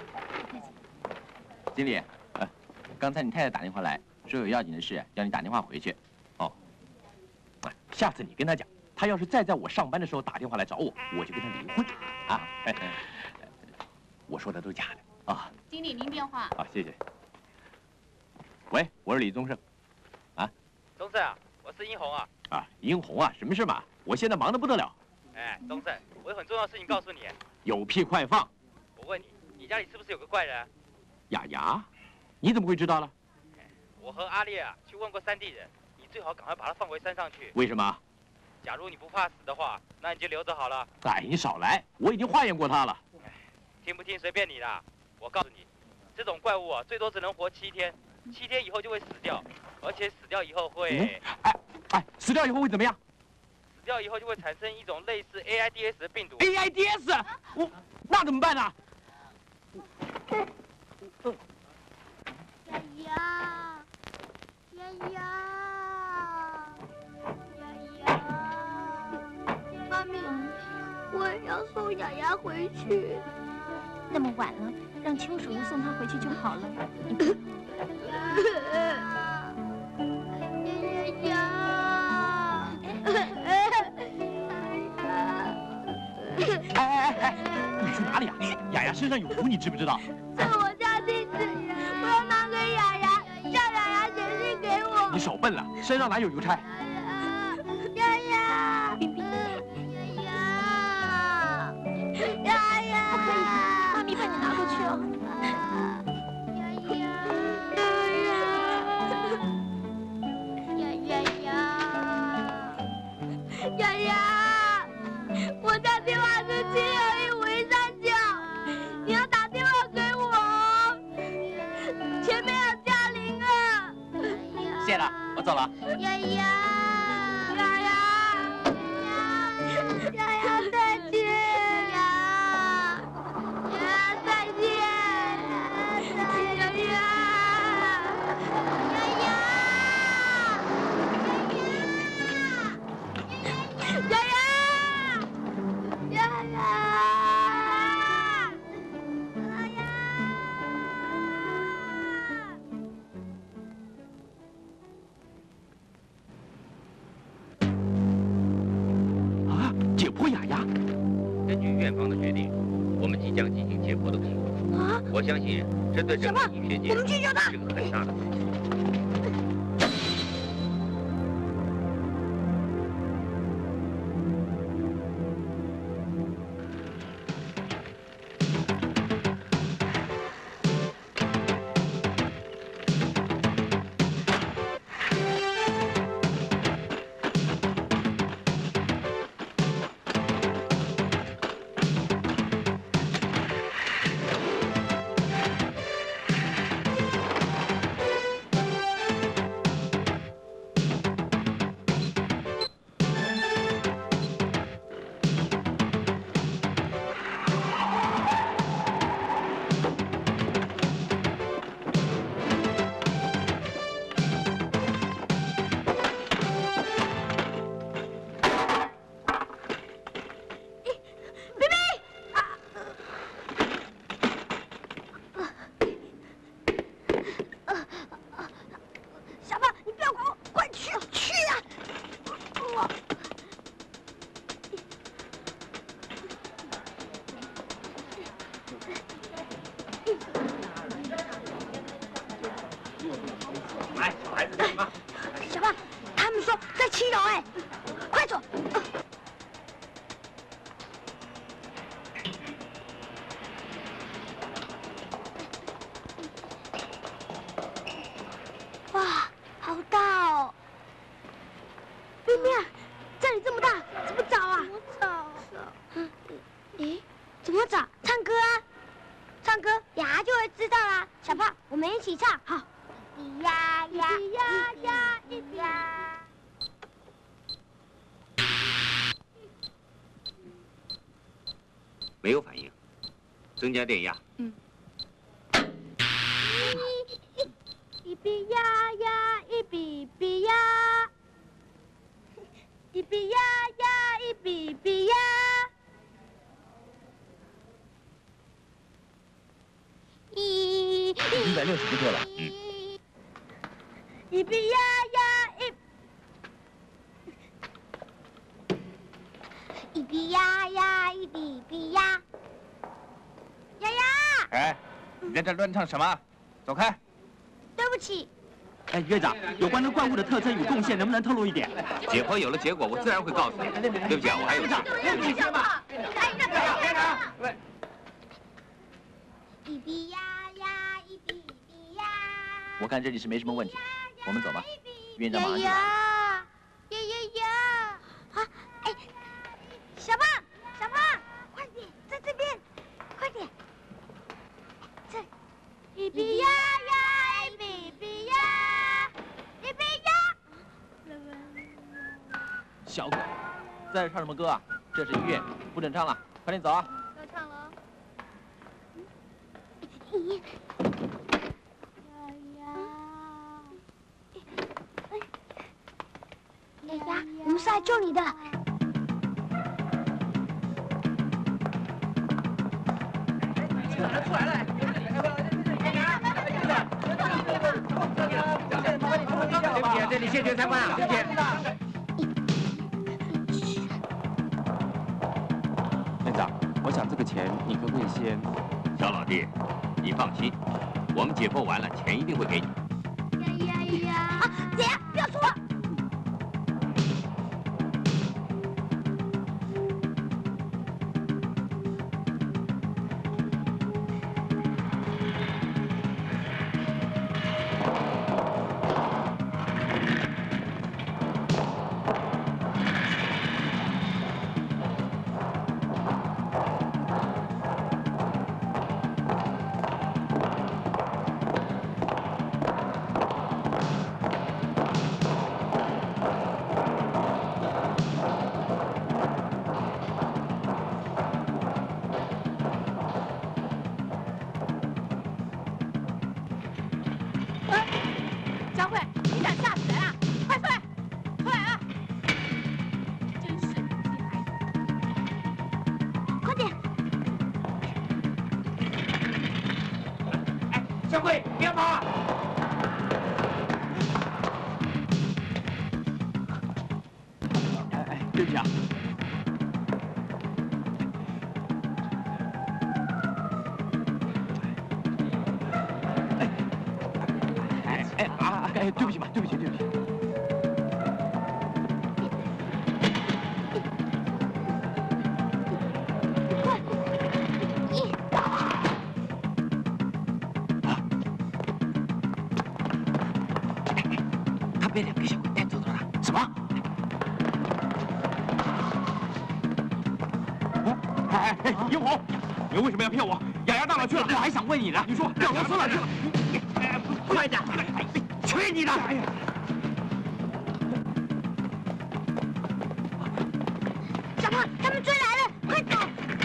经理，呃，刚才你太太打电话来说有要紧的事，要你打电话回去。哦，啊，下次你跟她讲，她要是再在我上班的时候打电话来找我，我就跟她离婚。啊，哎哎我说的都是假的啊。 经理，您电话。 好，谢谢。喂，我是李宗盛。啊， 宗盛啊，我是殷红啊。 啊，殷红啊，什么事嘛？我现在忙得不得了。 哎，宗盛，我有很重要的事情告诉你。 有屁快放！ 我问你，你家里是不是有个怪人？ 雅雅，你怎么会知道了？ 我和阿烈啊去问过山地人，你最好赶快把他放回山上去。 为什么？ 假如你不怕死的话，那你就留着好了。 哎，你少来，我已经化验过他了。 听不听随便你啦。我告诉你，这种怪物啊，最多只能活七天。 七天以后就会死掉，而且死掉以后会…… 嗯、哎哎，死掉以后会怎么样？ 死掉以后就会产生一种类似 A I D S 的病毒。 A I D S， 我那怎么办呢？ 丫丫，丫丫，丫丫，妈咪，我也要送丫丫回去。 那么晚了，让邱叔叔送她回去就好了。你不。 丫丫， 哎哎哎哎，你去哪里啊？雅雅身上有毒，你知不知道？ 在我家地址，我要拿给雅雅，叫雅雅写信给我。 你少笨了，身上哪有邮差？ 丫丫， 冰冰， 丫丫，丫丫， 不可以，妈咪帮你拿过去哦。 丫丫，我打电话是七六一五一三九，你要打电话给我，前面要加零谢谢了，我走了。 丫丫，丫丫，丫丫再见，丫丫再见，丫丫，丫丫，丫丫，丫丫。 解剖雅雅。 根据院方的决定，我们即将进行解剖的工作。 啊！ 我相信这对整个医学界我们去救他是个很大的刺激。 来，小孩子干什么？ 小胖，他们说在七楼哎，快走！哇，好大哦！冰冰啊，这里这么大，怎么找啊？怎么找？嗯，咦，怎么找？唱歌啊！唱歌，雅就会知道啦。小胖，我们一起唱，好。 咿呀呀，咿呀呀，咿呀。 没有反应，增加电压。 嗯。一比呀呀，一比比呀，一比呀呀，一比比呀。一。 一百六十伏特了。 嗯。 一比呀呀一，一比呀呀一比比呀，呀呀！ 哎，你在这乱唱什么？走开！ 对不起。 哎，院长，有关这怪物的特征与贡献，能不能透露一点？ 解剖有了结果，我自然会告诉你。对不起啊，我还有事。 对不起，小胖。哎，那个院长。喂。一比呀呀一比比呀。 我看这里是没什么问题。 我们走吧，院长马上就呀来。 呀呀呀！啊，哎，小胖，小胖，快点，在这边，快点。这，一比呀呀，一比比呀，一比呀。 小哥，在这唱什么歌啊？这是医院，不准唱了，快点走啊！ 要唱了。雅雅，我们是来救你的。 出来了！对不起，这里谢绝参观啊，对不起。 院长，我想这个钱你可不可以先？ 小老弟，你放心，我们解剖完了，钱一定会给你。 呀呀呀！啊，姐，不要说话。 哎， 对不起啊。哎哎啊！哎，对不起嘛，对不起，对不起。 被两个小鬼带走了。什么？ 哎哎，鹦鹉，你为什么要骗我？雅雅到哪去了？ 我还想问你呢。 你说让我说哪去了？ 哎，快点！去你的！哎呀！ 小胖，他们追来了，快走！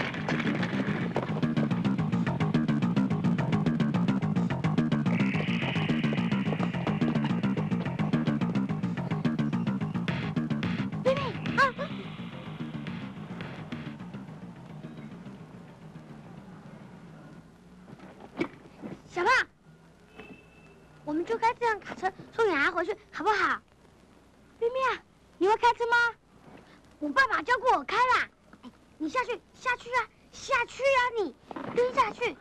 小胖，我们就开这辆卡车送雅雅回去，好不好？冰冰啊，你会开车吗？我爸爸教过我开啦。哎，你下去，下去啊，下去啊，你蹲下去，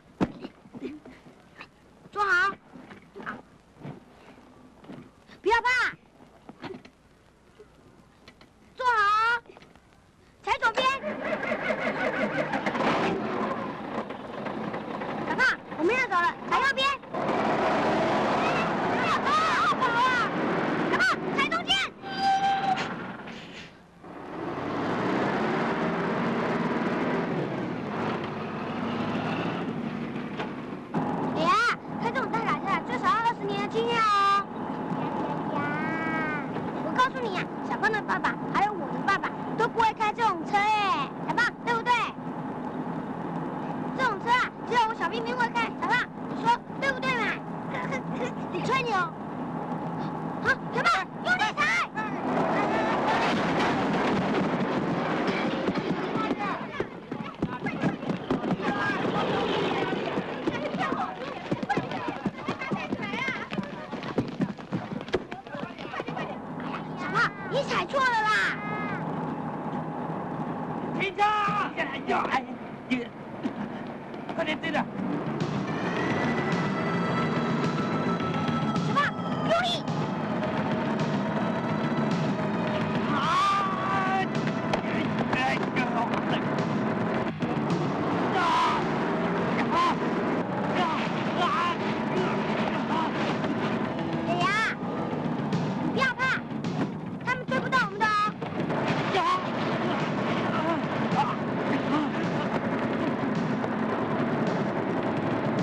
坐好，好，不要怕，坐好，踩左边。小胖，我们要走了，踩右边。 爸爸还有我的爸爸都不会开这种车哎，小胖，对不对？这种车啊，只有我小冰冰会开。小胖，你说对不对嘛？你吹牛！好，小胖，用力踩！小胖，你踩错了啦！ 停车！哎呀，哎，你快点追着！ 小胖，用力！ 啊！哎呀！啊！啊！啊！ 雅雅，你不要怕，他们追不到我们的哦。 啊！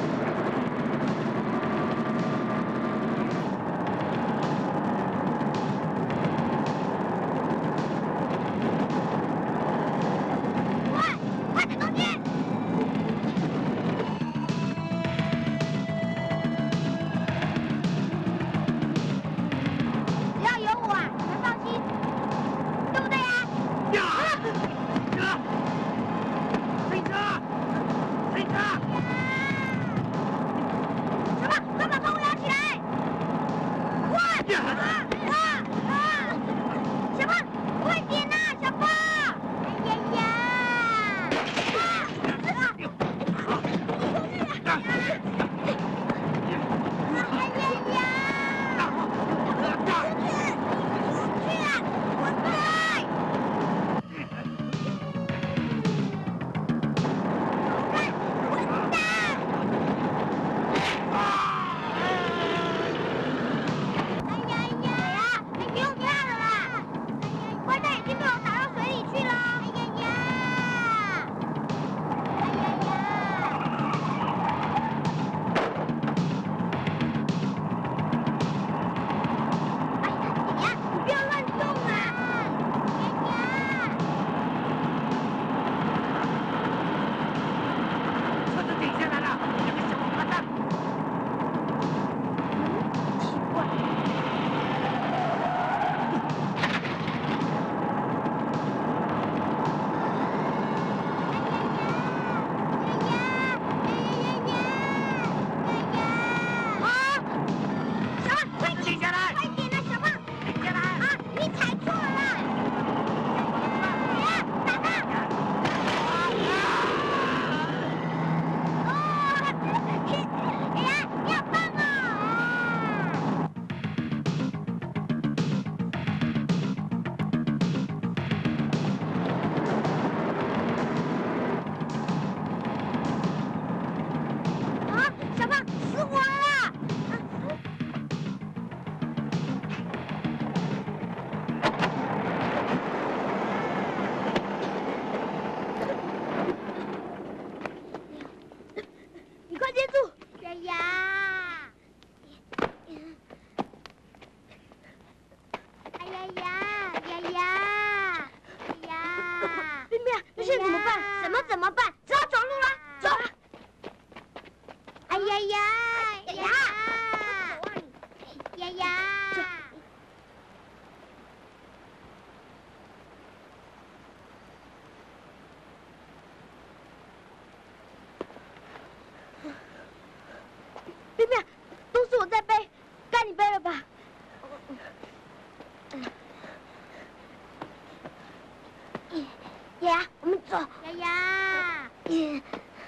在怎么办？什么怎么办？只好走路了，走。哎呀呀，呀呀，呀呀。 冰冰，都是我在背，该你背了吧？爷爷，我们走。爷爷。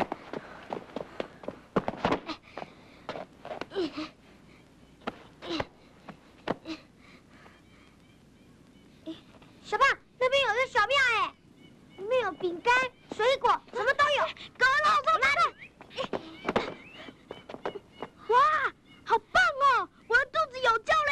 小胖，那边有个小庙哎，里面有饼干、水果，什么都有。给我老师拿的。 哇，好棒哦！我的肚子有救了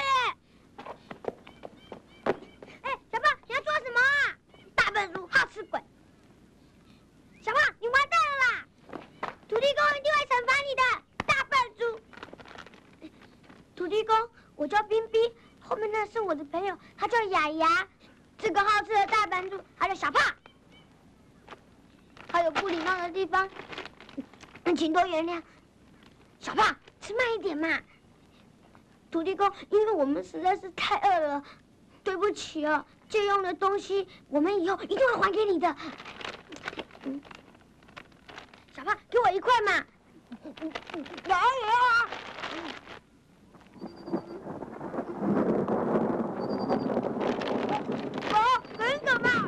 耶！哎，小胖，你要做什么啊？大笨猪，好吃鬼！小胖，你完蛋了啦！土地公一定会惩罚你的，大笨猪！土地公，我叫冰冰，后面那是我的朋友，他叫雅雅。这个好吃的大笨猪，他叫小胖。他有不礼貌的地方，请多原谅。小胖。 吃慢一点嘛，土地公，因为我们实在是太饿了，对不起啊，借用的东西我们以后一定会还给你的。嗯，小胖，给我一块嘛。有有。哦，很可怕。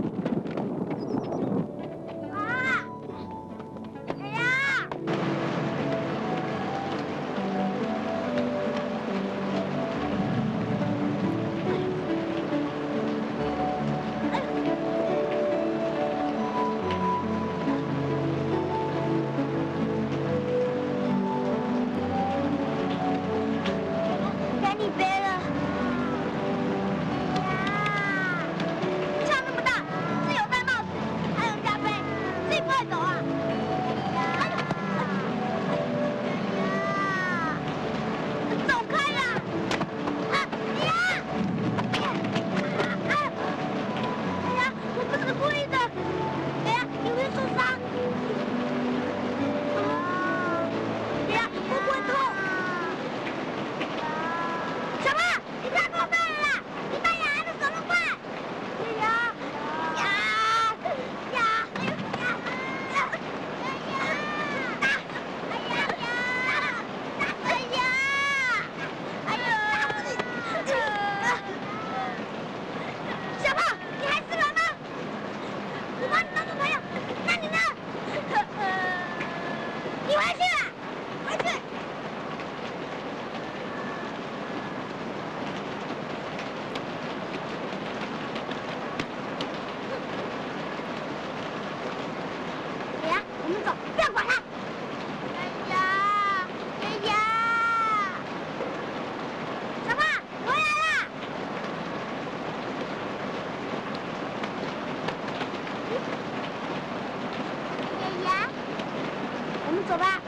走吧。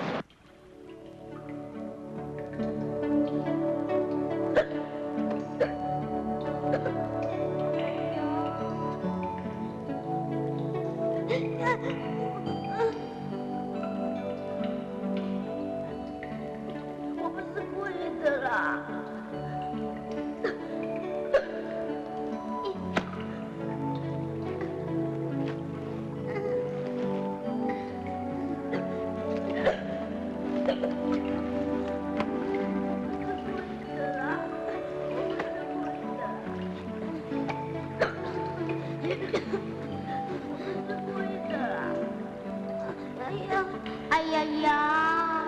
我不是故意的啦。 哎呀呀！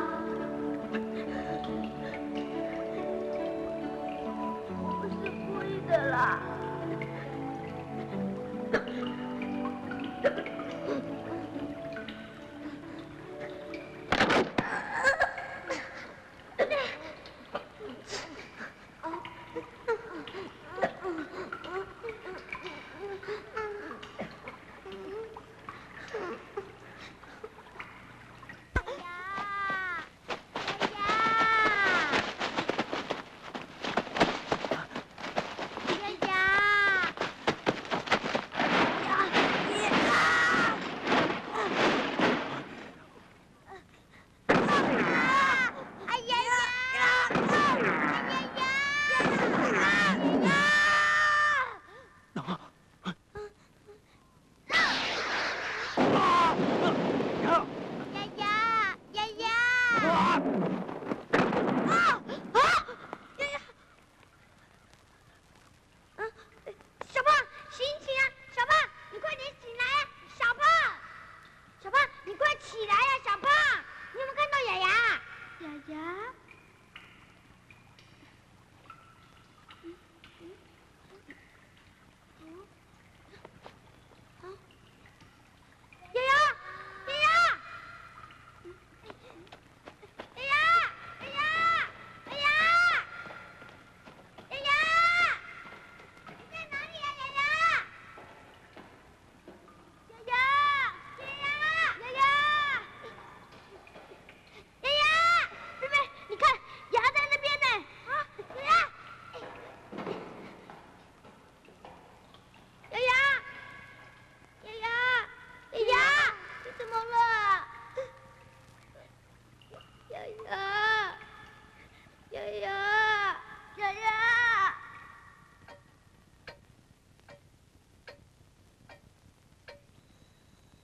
我不是故意的啦。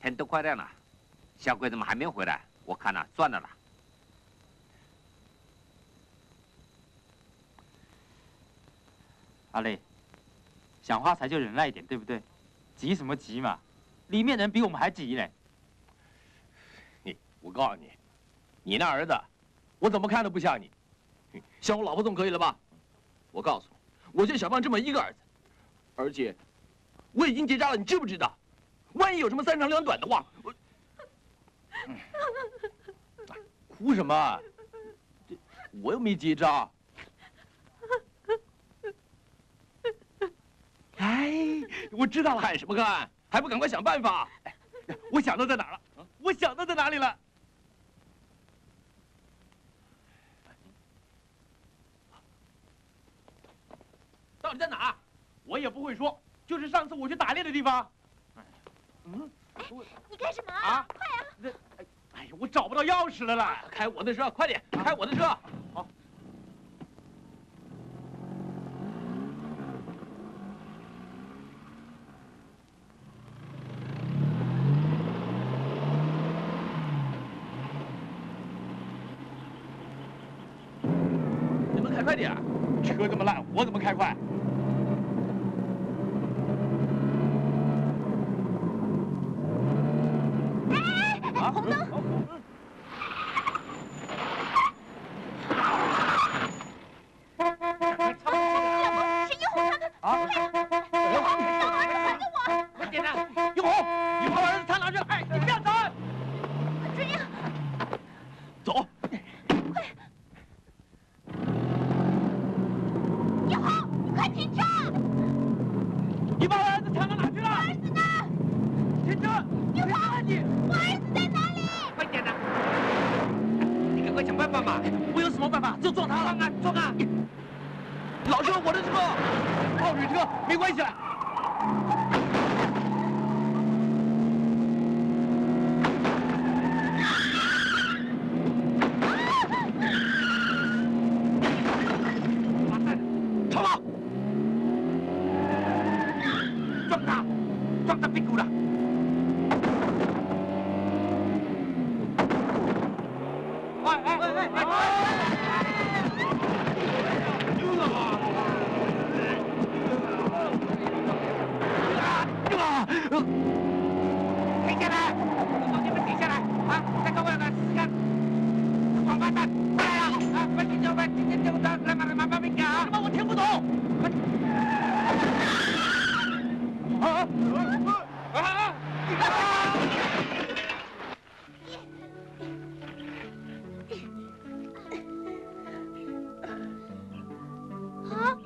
天都快亮了，小鬼怎么还没有回来？我看呐，算了啦。 阿累，想发财就忍耐一点，对不对？急什么急嘛？里面人比我们还急嘞。 你，我告诉你，你那儿子，我怎么看都不像你。像我老婆总可以了吧？我告诉你，我就小胖这么一个儿子，而且我已经结扎了，你知不知道？万一有什么三长两短的话，我……嗯、哭什么？这我又没结扎。哎，我知道了，看什么看？还不赶快想办法！哎，我想到在哪儿了？我想到在哪里了？到底在哪儿？我也不会说，就是上次我去打猎的地方。嗯， 你干什么啊？ 快啊！ 那，哎，哎呀，我找不到钥匙了啦！开我的车，快点，开我的车。好。你们开快点，车这么烂，我怎么开快？ 哎，红灯！老公，是一红他们啊！让我儿子还给我！ 快点啊！一红，你把我儿子藏哪去了？哎，你不要走！ 追你！ 走！ 快！一红，你快停车！ 你把我儿子藏到哪去了？ 我儿子呢？ 停车！ 一红， 你我儿子在哪里？ 快点呐！你赶快想办法嘛！ 我有什么办法？就撞他了！ 撞啊撞啊！ 老车，我的车，泡水车没关系了。马上冲了！撞他，撞他屁股了！哎哎哎哎哎！ 停下来！我你们停下来！啊，再给我个试试看！王八蛋，过来了！啊，快停车！快停车！停车！来嘛来嘛，慢慢讲！ 什么？我听不懂。啊啊啊！ 啊！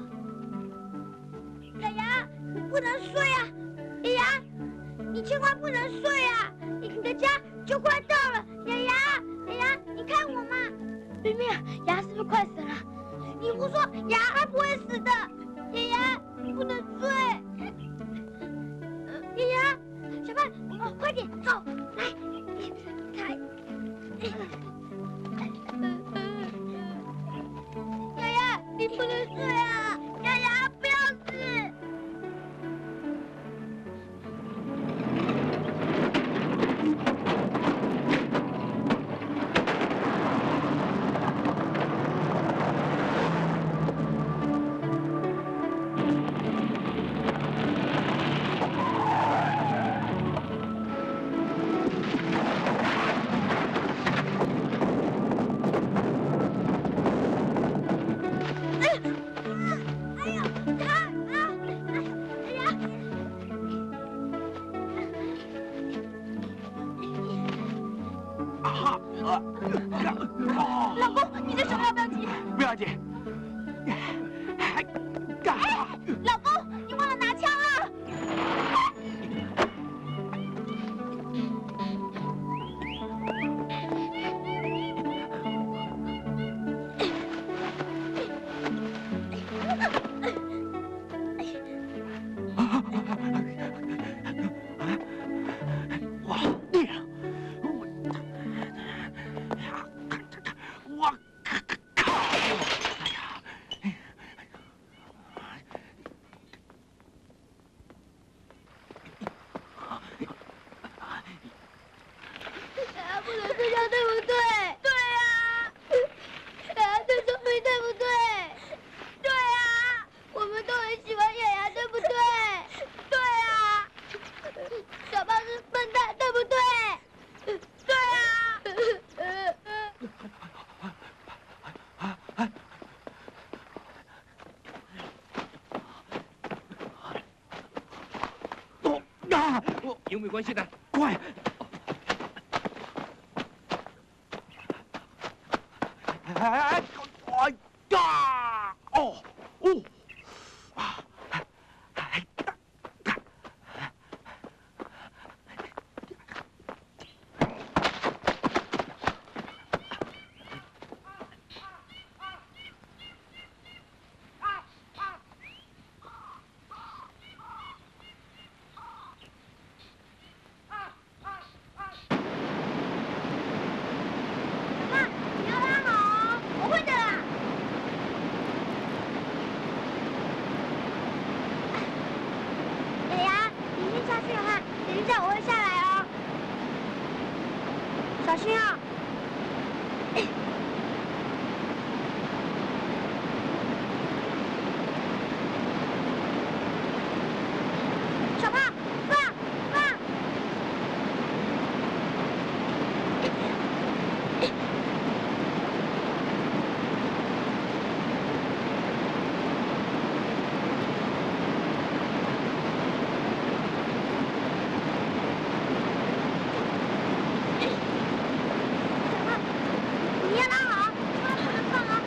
雅雅，你不能睡啊！雅雅，你千万不能睡啊！你的家就快到了，雅雅，雅雅，你看我嘛！明明，雅雅是不是快死了？你胡说，雅雅还不会死的！雅雅，你不能睡！雅雅，小范，哦，快点走，来，开。雅雅，你不能睡啊！雅雅，不要死！老公，你的手要不要紧？ 不要紧。还干嘛？ 老公，你忘了拿枪啊！ 我厉害！我我靠！哎呀！ 啊，我有没有关系的？ 快！哎哎哎！哎呀！哦哦！啊！哎！ 小心啊！小胖，放放！你要拉好，千万不能放啊！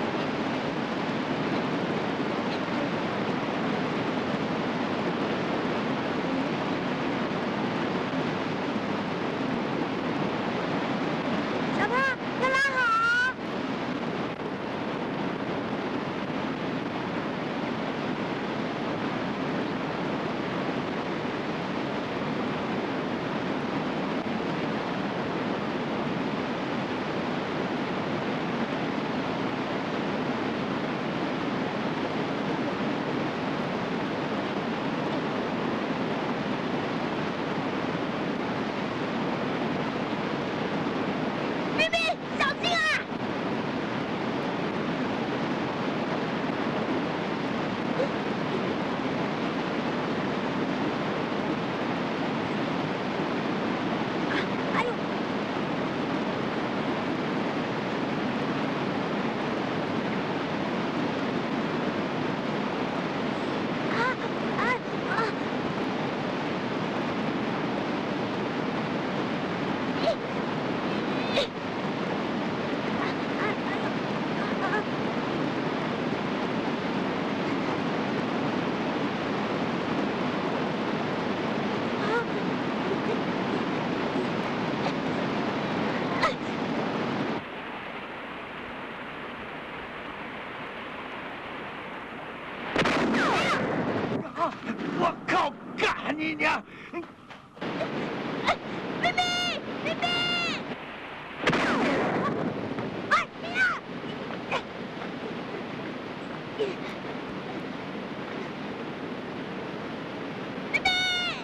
小胖，要拉好。冰冰，小心啊！哎呦！啊啊啊！ 我靠！干你娘！ 冰冰，冰冰！哎，冰啊！冰冰！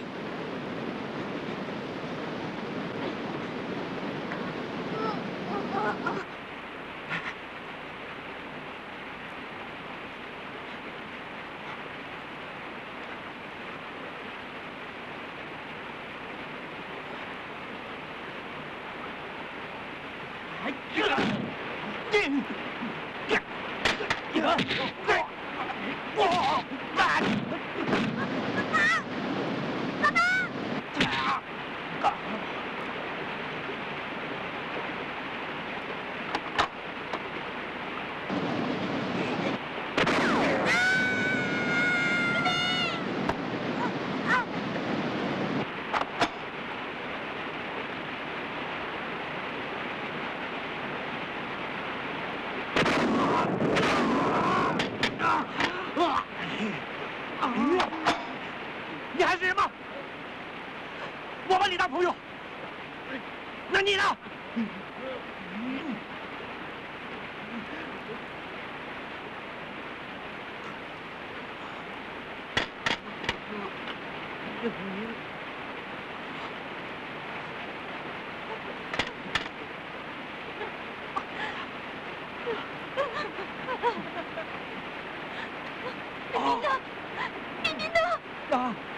你还是人吗？我把你当朋友，那你呢？ 冰冰呢？冰冰呢？ 啊！